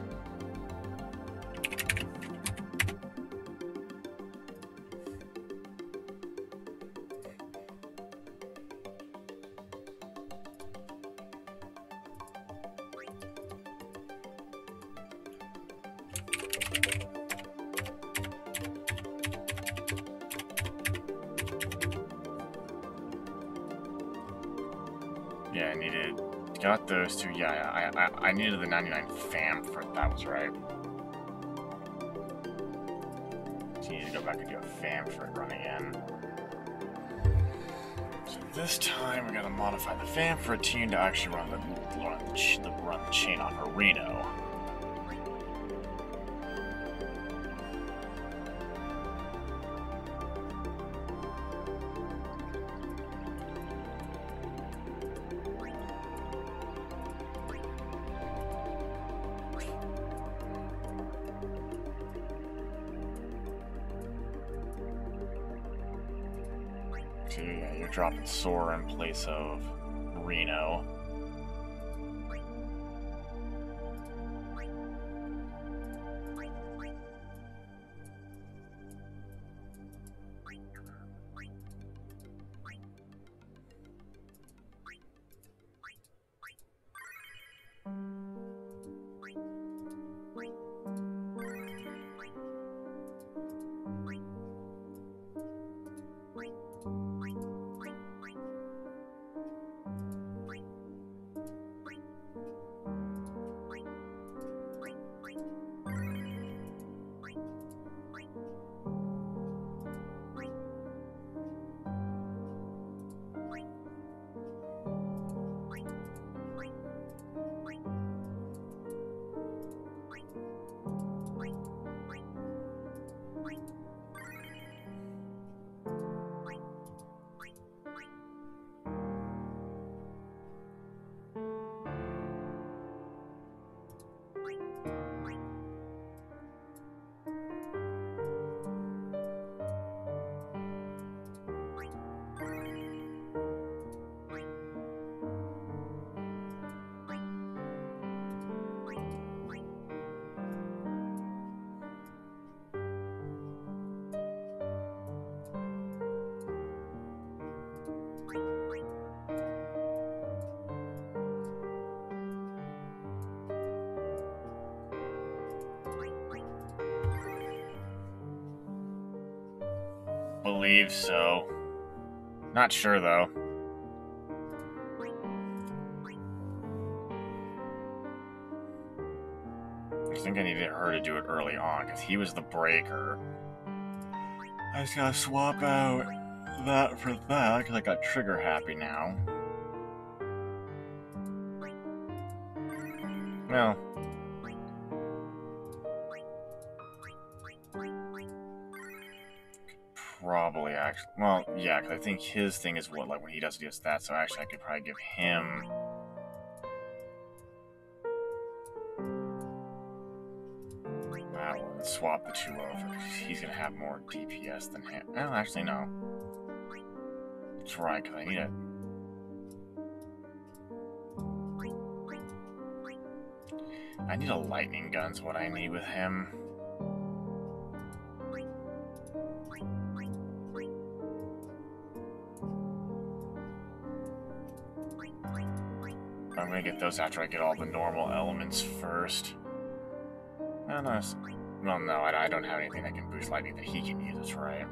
Yeah, I needed... Got those two. Yeah, I needed the 99 fam for it. That was right. So you need to go back and do a fam for it running in. So this time we're gonna modify the fam for a tune to actually run the chain off of Reno. So yeah, you're dropping Sora in place of Reno. believe so. Not sure, though. I think I needed her to do it early on, because he was the breaker. I just gotta swap out that for that, because I got trigger happy now. Well. Probably, actually. Well, yeah, because I think his thing is what, like, when he does just that, so actually I could probably give him... that one. Swap the two over, because he's going to have more DPS than him. Well, actually, no. That's right, because I need it. I need a lightning gun's what I need with him. I'm gonna get those after I get all the normal elements first. Well, no, I don't have anything that can boost lightning that he can use, that's right.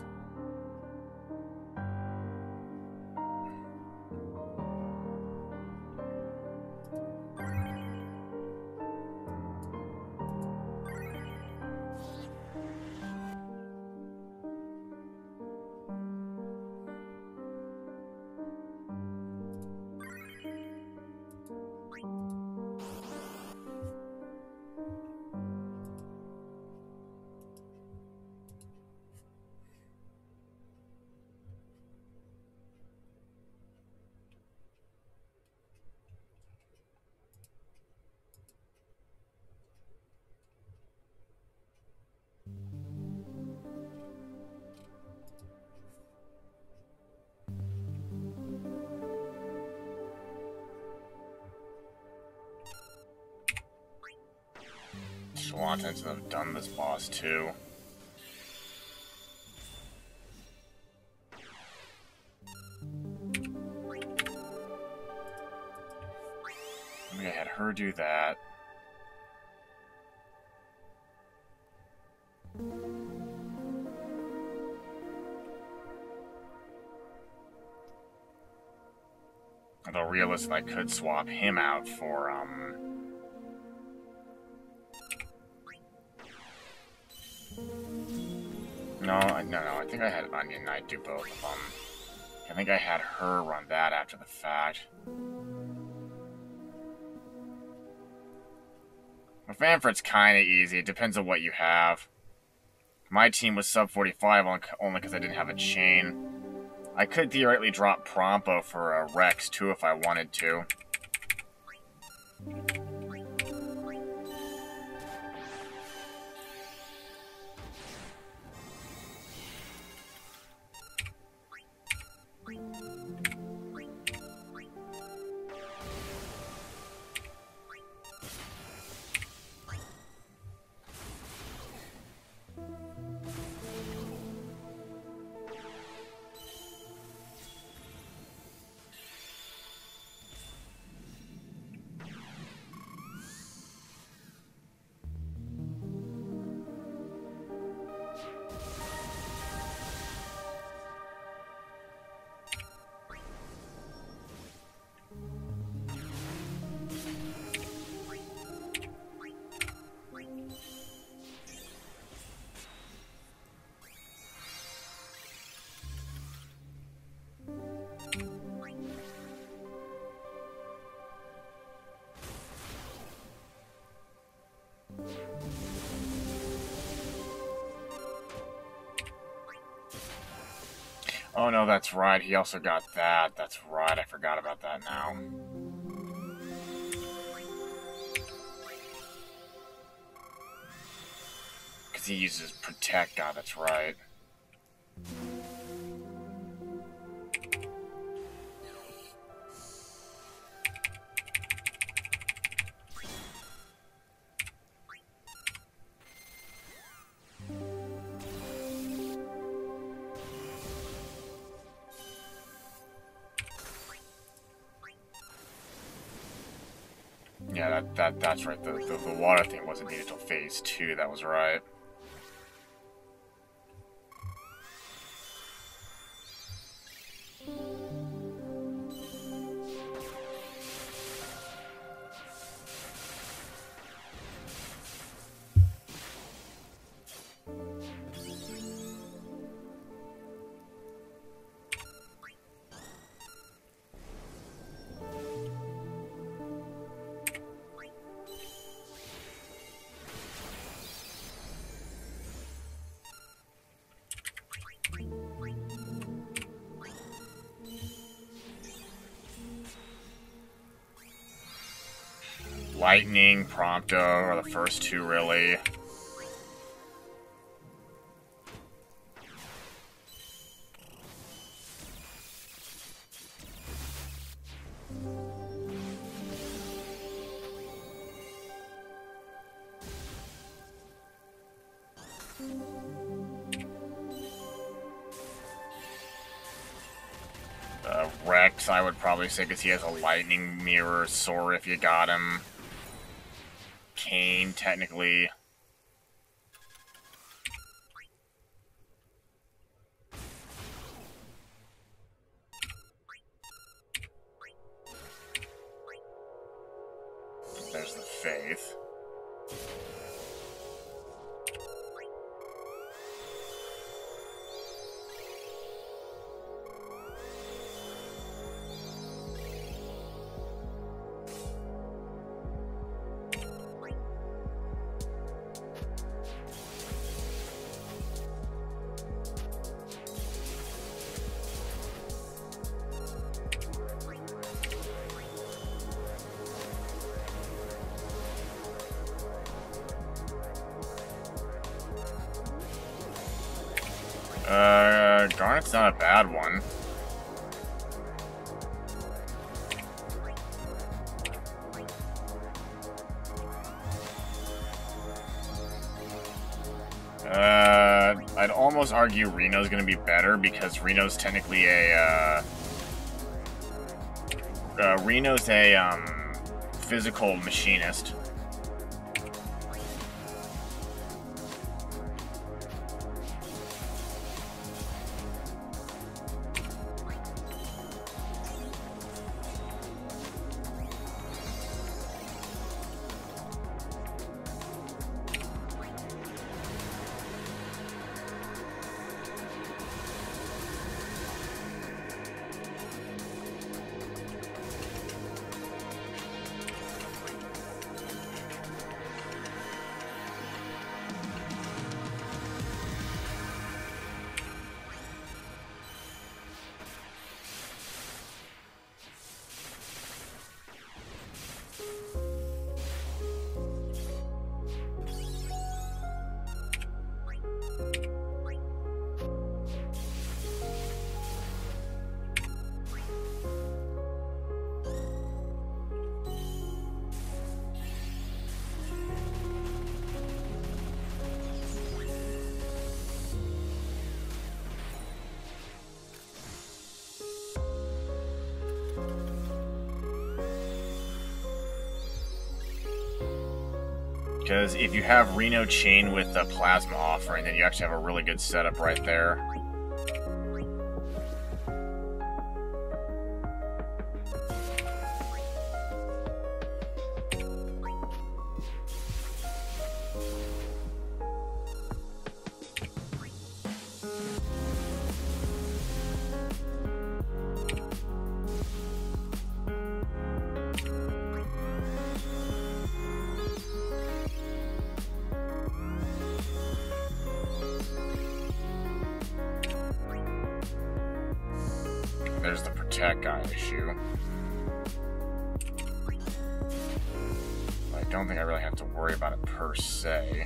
Swantons have done this boss too. I think I had her do that. Although realistically, I could swap him out for No, I think I had Onion Knight do both of them. I think I had her run that after the fact. With Manfred's kinda easy, it depends on what you have. My team was sub 45 only because I didn't have a chain. I could theoretically drop Prompo for a Rex too if I wanted to. Oh no, that's right, he also got that. That's right, I forgot about that now. Because he uses Protect, God, that's right. Yeah, that's right. The water thing wasn't needed till phase 2. That was right. Lightning, Prompto are the first two, really. Rex, I would probably say, because he has a lightning mirror. Sora, if you got him. Kane, technically. There's the Faith. Garnet's not a bad one. I'd almost argue Reno's gonna be better because Reno's technically a, Reno's a, physical machinist. Because if you have Reno chain with the Plasma offering, then you actually have a really good setup right there. There's the Protect guy issue. I don't think I really have to worry about it per se.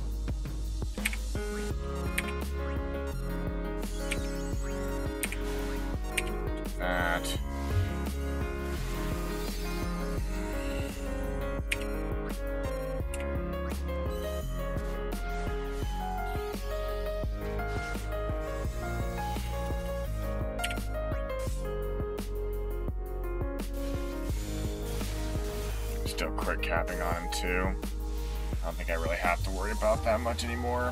That. Still quick capping on him too. I don't think I really have to worry about that much anymore.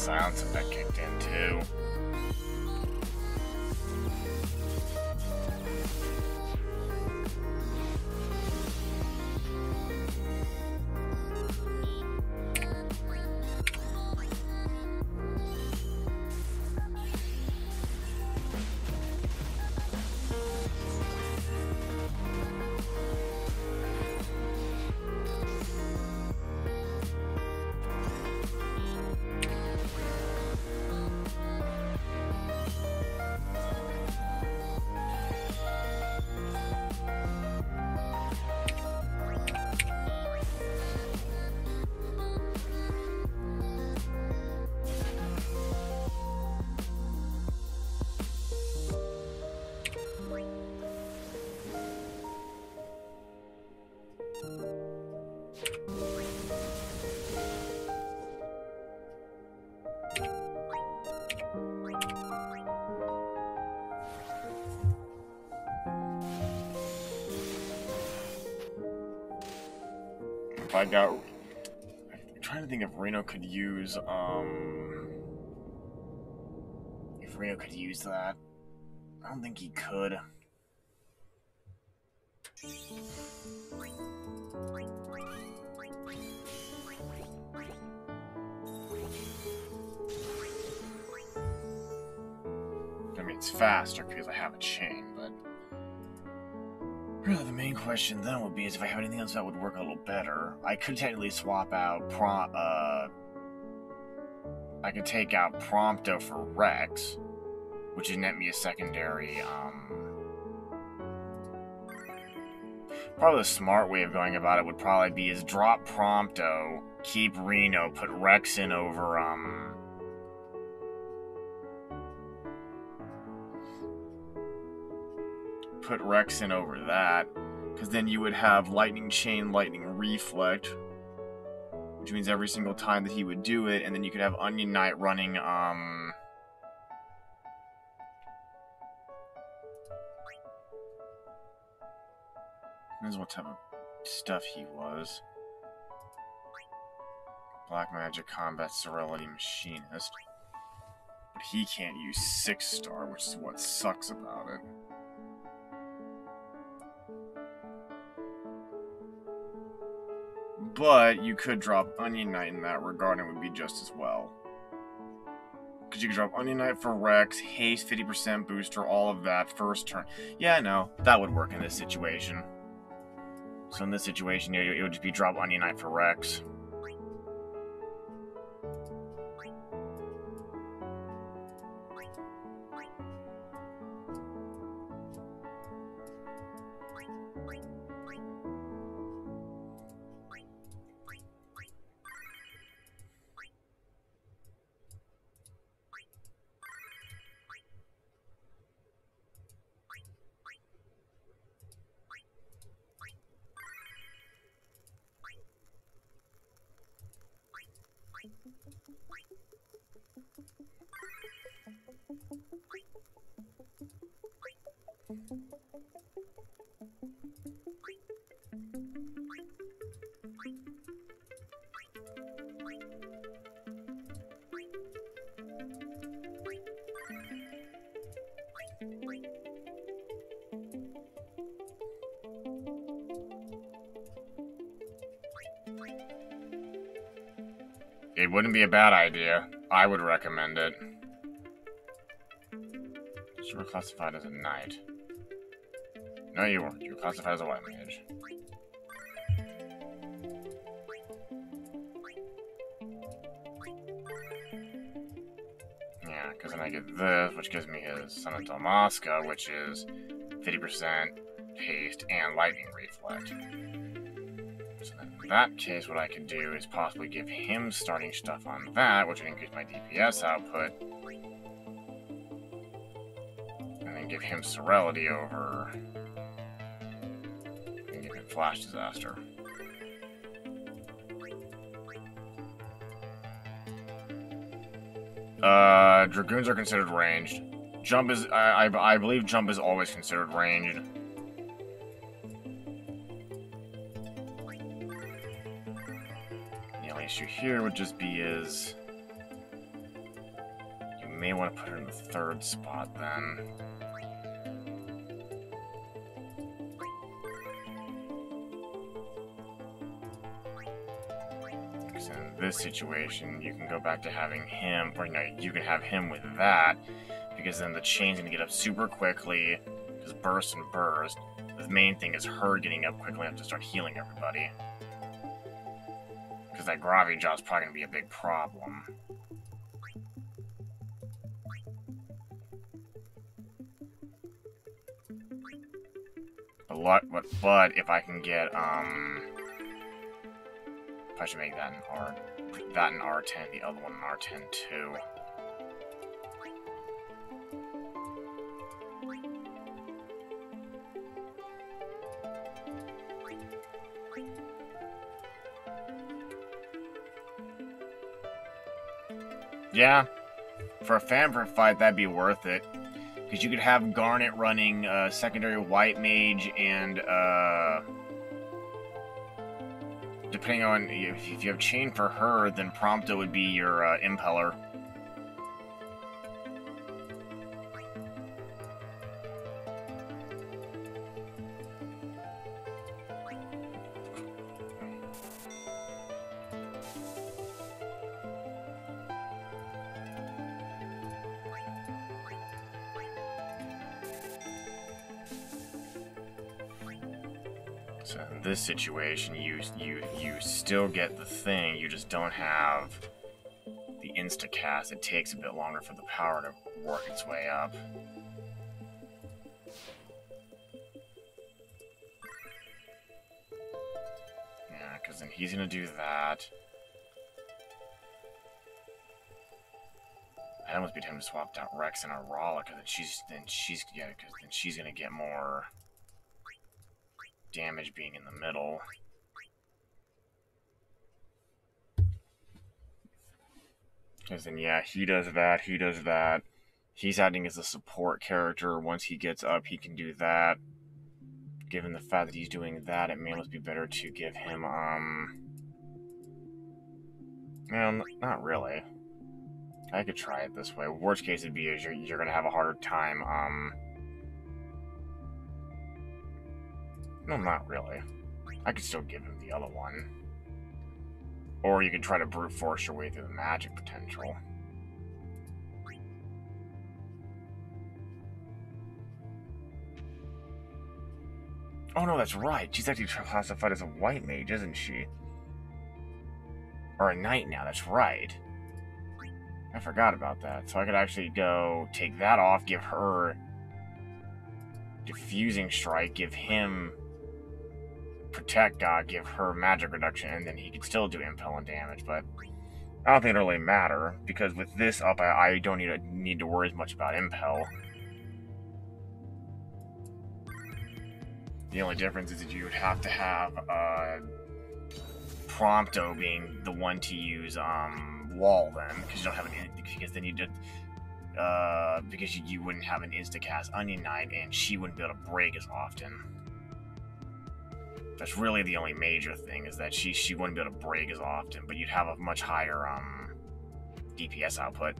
silence effect kicked in too. If I got... I'm trying to think if Reno could use, if Reno could use that. I don't think he could. I mean, it's faster because I have a chain, but... Really, the main question then would be is if I have anything else that would work a little better. I could technically swap out I could take out Prompto for Rex, which would net me a secondary, probably the smart way of going about it would probably be is drop Prompto, keep Reno, put Rex in over, put Rex in over that, because then you would have Lightning Chain, Lightning Reflect, which means every single time that he would do it, and then you could have Onion Knight running, this is what type of stuff he was. Black Magic Combat Sterility Machinist. But he can't use 6-star, which is what sucks about it. But you could drop Onion Knight in that regard and it would be just as well. Because you could drop Onion Knight for Rex, Haste, 50% booster, all of that first turn. Yeah, I know. That would work in this situation. So in this situation, it would just be drop Onion Knight for Rex. It wouldn't be a bad idea. I would recommend it. You were classified as a knight. No, you weren't. You were classified as a white mage. Yeah, because then I get this, which gives me his Son of Dalmasca, which is 50% haste and lightning reflect. So then in that case, what I could do is possibly give him starting stuff on that, which would increase my DPS output. And then give him Serenity over. And give him Flash Disaster. Dragoons are considered ranged. Jump is, I believe jump is always considered ranged. The only issue here would just be is may want to put her in the 3rd spot then. Because in this situation, you can go back to having him, or no, you can have him with that, because then the chain's going to get up super quickly, just burst and burst. The main thing is her getting up quickly enough to start healing everybody. Because that gravity job's probably going to be a big problem. But if I can get, if I should make that an R10, the other one an R10 too. Yeah, for a fanfare fight, that'd be worth it. Because you could have Garnet running secondary White Mage and, depending on if you have Chain for her, then Prompto would be your Impeller. So in this situation, you still get the thing, you just don't have the insta-cast. It takes a bit longer for the power to work its way up. Yeah, because then he's gonna do that. I'd almost be tempted to swap out Rex and Arala, because then she's gonna get more damage being in the middle. Because then, yeah, he does that. He's acting as a support character. Once he gets up, he can do that. Given the fact that he's doing that, it may almost be better to give him, well, not really. I could try it this way. Worst case would be is you're gonna have a harder time, no, not really. I could still give him the other one. Or you could try to brute force your way through the magic potential. Oh no, that's right. She's actually classified as a White Mage, isn't she? Or a Knight now, that's right. I forgot about that. So I could actually go take that off, give her Diffusing Strike, give him Protect God, give her magic reduction, and then he could still do impel and damage, but I don't think it really matter, because with this up, I don't need to worry as much about impel. The only difference is that you would have to have Prompto being the one to use Wall then, because you don't have because then you did because you wouldn't have an insta-cast Onion Knight, and she wouldn't be able to break as often. That's really the only major thing, is that she wouldn't be able to break as often, but you'd have a much higher DPS output.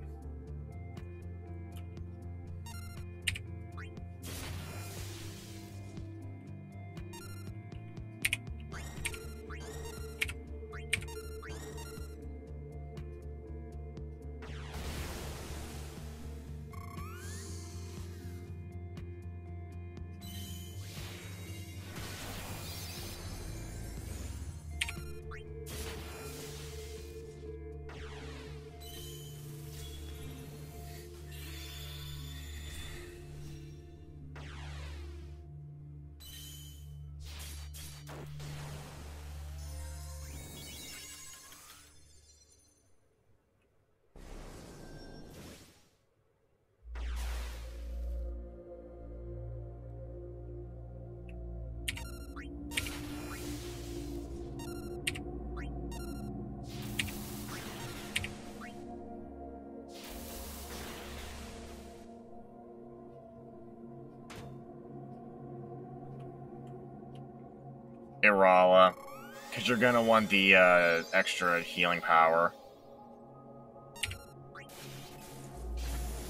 Irala, because you're going to want the extra healing power.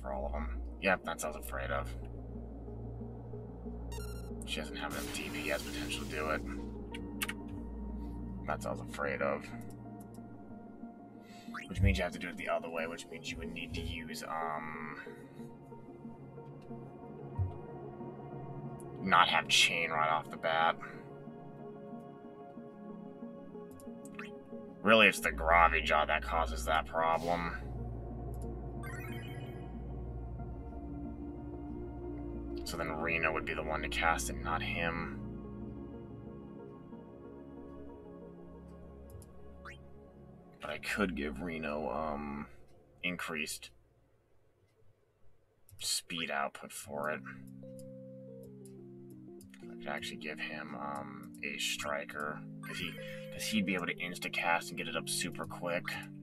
for all of them. Yep, that's what I was afraid of. She doesn't have enough DPS potential to do it. That's what I was afraid of. Which means you have to do it the other way, which means you would need to use, not have chain right off the bat. Really, it's the Gravi Jaw that causes that problem. So then Reno would be the one to cast it, not him. But I could give Reno, increased speed output for it. I could actually give him, a Striker, because he'd be able to insta-cast and get it up super quick.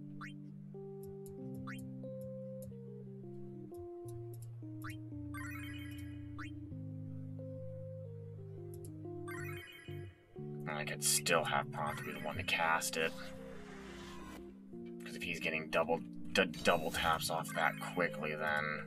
And I could still have Prompt be the one to cast it. Because if he's getting double taps off that quickly, then...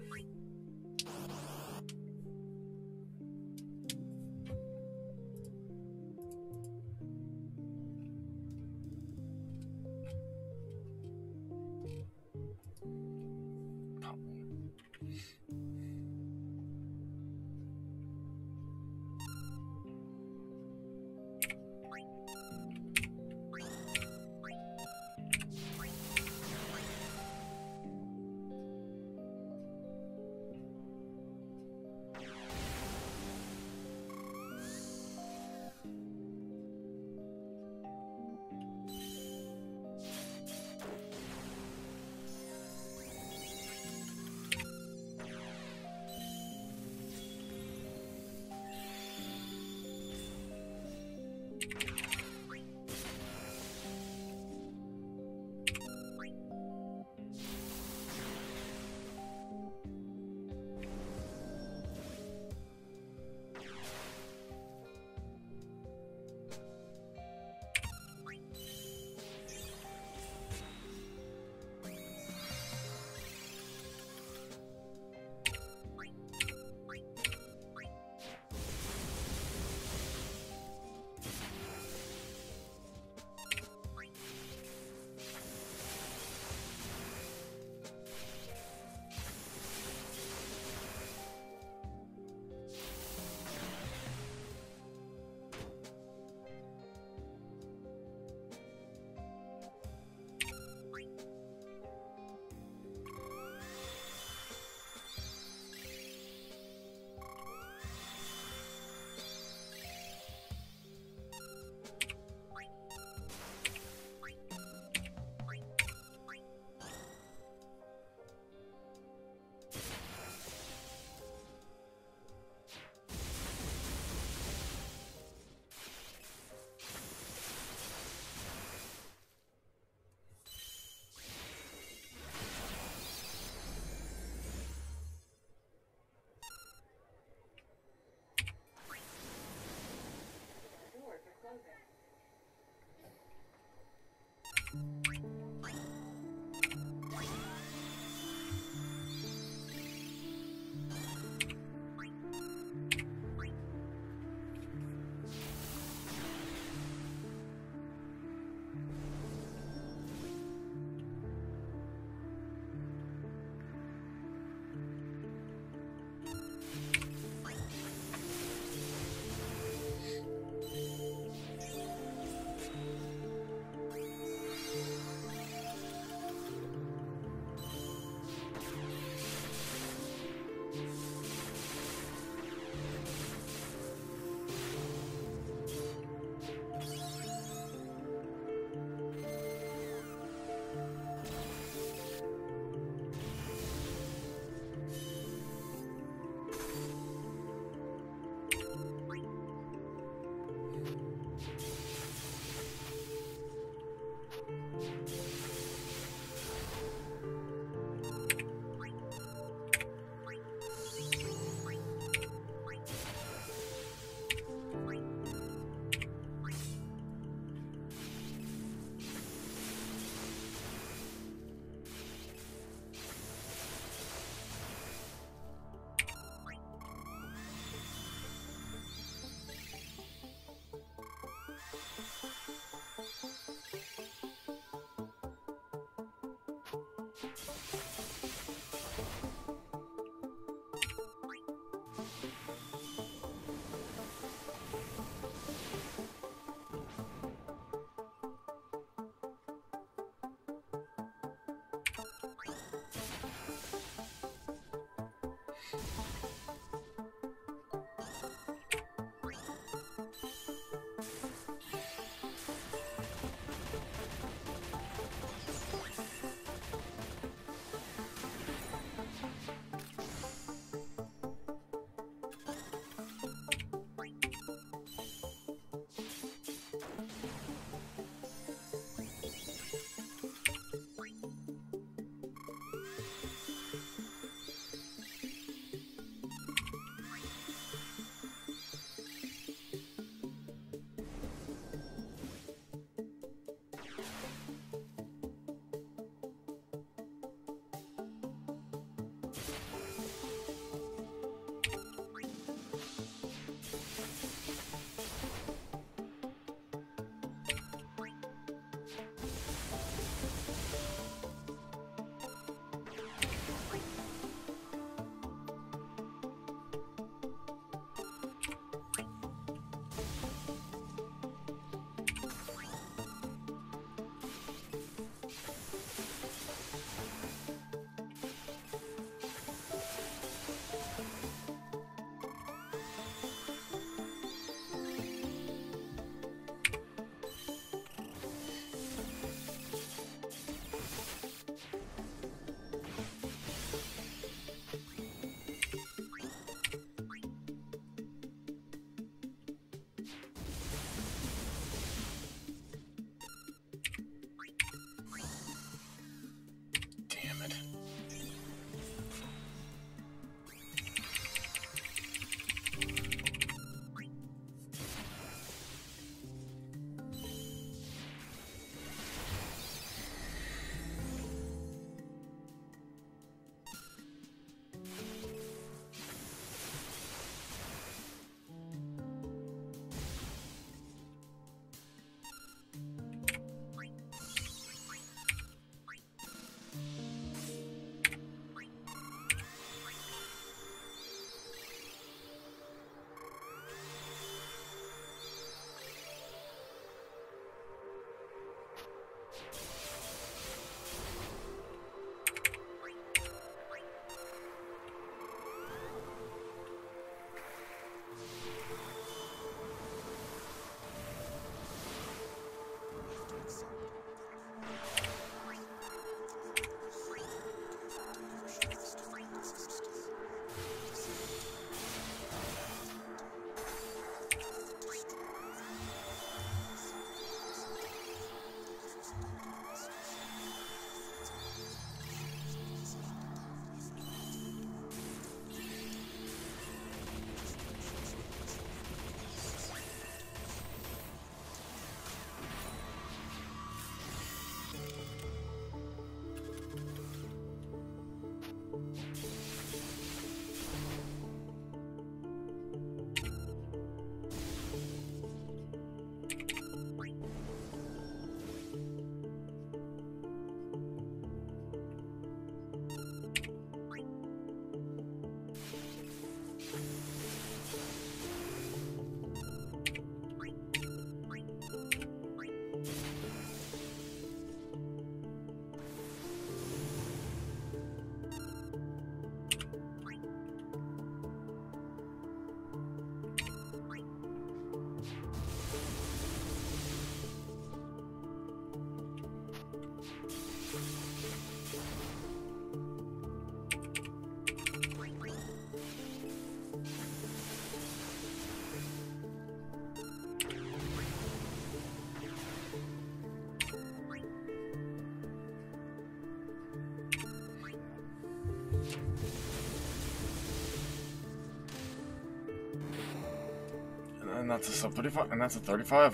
And that's a sub 35, and that's a 35.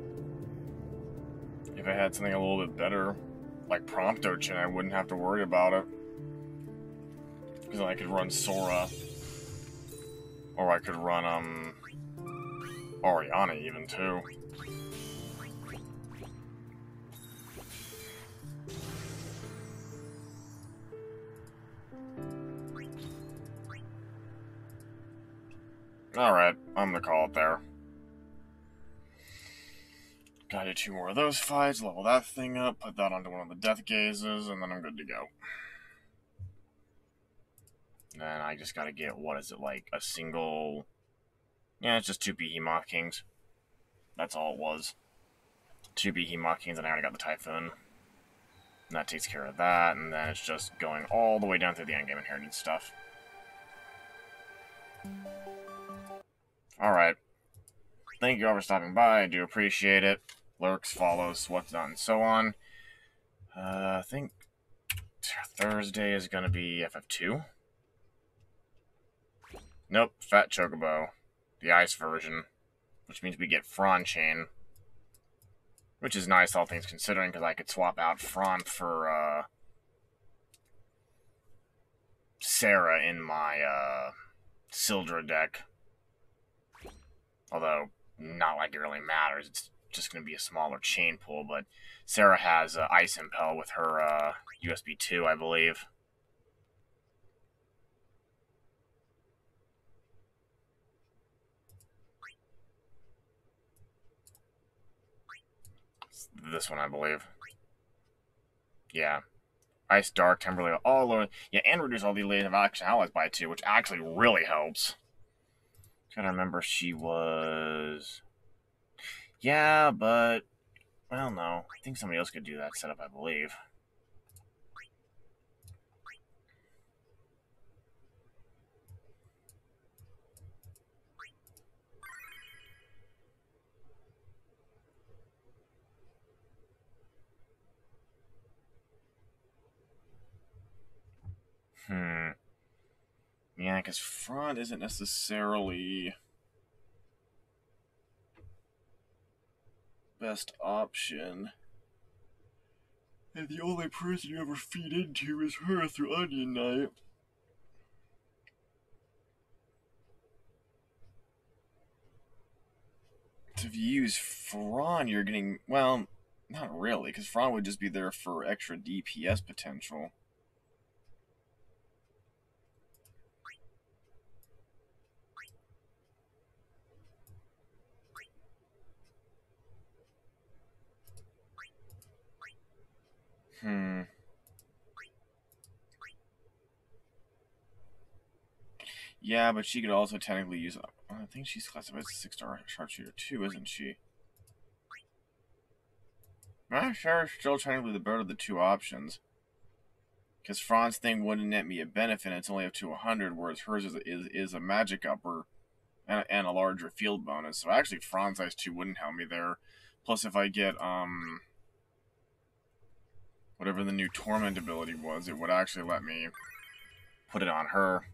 If I had something a little bit better, like Prompt Urchin, I wouldn't have to worry about it. Because then I could run Sora. Or I could run, Oriana even, too. Alright, I'm gonna call it there. Gotta do 2 more of those fights, level that thing up, put that onto one of the death gazes, and then I'm good to go. Then I just gotta get, what is it, like, a single... Yeah, it's just 2 Behemoth Kings. That's all it was. 2 Behemoth Kings, and I already got the Typhoon. And that takes care of that, and then it's just going all the way down through the endgame inheritance stuff. Alright. Thank you all for stopping by, I do appreciate it. Lurks, follows, what's not, and so on. I think Thursday is gonna be FF2. Nope, Fat Chocobo. The ice version. Which means we get Fron Chain. Which is nice, all things considering, because I could swap out Fron for, Sarah in my, Sildra deck. Although, not like it really matters. It's just going to be a smaller chain pool, but Sarah has Ice Impel with her, USB 2, I believe. This one, I believe. Yeah. Ice, Dark, Timberlake, all over. Yeah, and reduce all the latent of action allies by 2, which actually really helps. Gotta remember she was... Yeah, but... Well, no. I think somebody else could do that setup, I believe. Yeah, because Front isn't necessarily... best option. And the only person you ever feed into is her through Onion Knight. So if you use Fron, you're getting... Well, not really, because Fron would just be there for extra DPS potential. Yeah, but she could also technically use... I think she's classified as a 6-star sharpshooter too, isn't she? I'm sure still technically the better of the 2 options. Because Fran's thing wouldn't net me a benefit, it's only up to 100, whereas hers is a magic upper and a larger field bonus. So actually Fran's Ice 2 wouldn't help me there. Plus if I get, whatever the new Torment ability was, it would actually let me put it on her.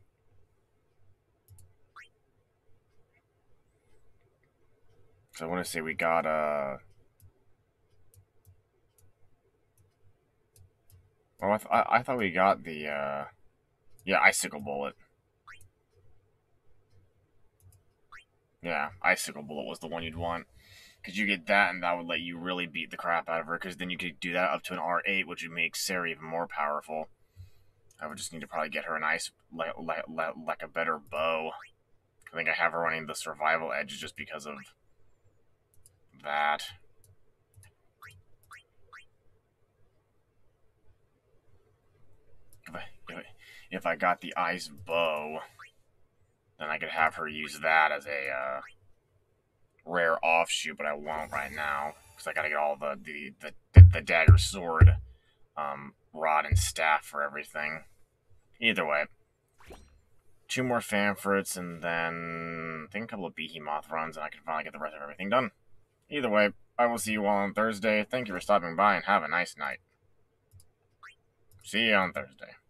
So I want to say we got, well, I thought we got the, yeah, Icicle Bullet. Yeah, Icicle Bullet was the one you'd want. Because you get that, and that would let you really beat the crap out of her, because then you could do that up to an R8, which would make Sarah even more powerful. I would just need to probably get her a nice, like a better bow. I think I have her running the survival edge just because of that. If I got the ice bow, then I could have her use that as a rare offshoot, but I won't right now because I gotta get all the dagger sword, rod and staff for everything. Either way, 2 more Fanfrits and then I think a couple of Behemoth runs, and I can finally get the rest of everything done. Either way, I will see you all on Thursday. Thank you for stopping by and have a nice night. See you on Thursday.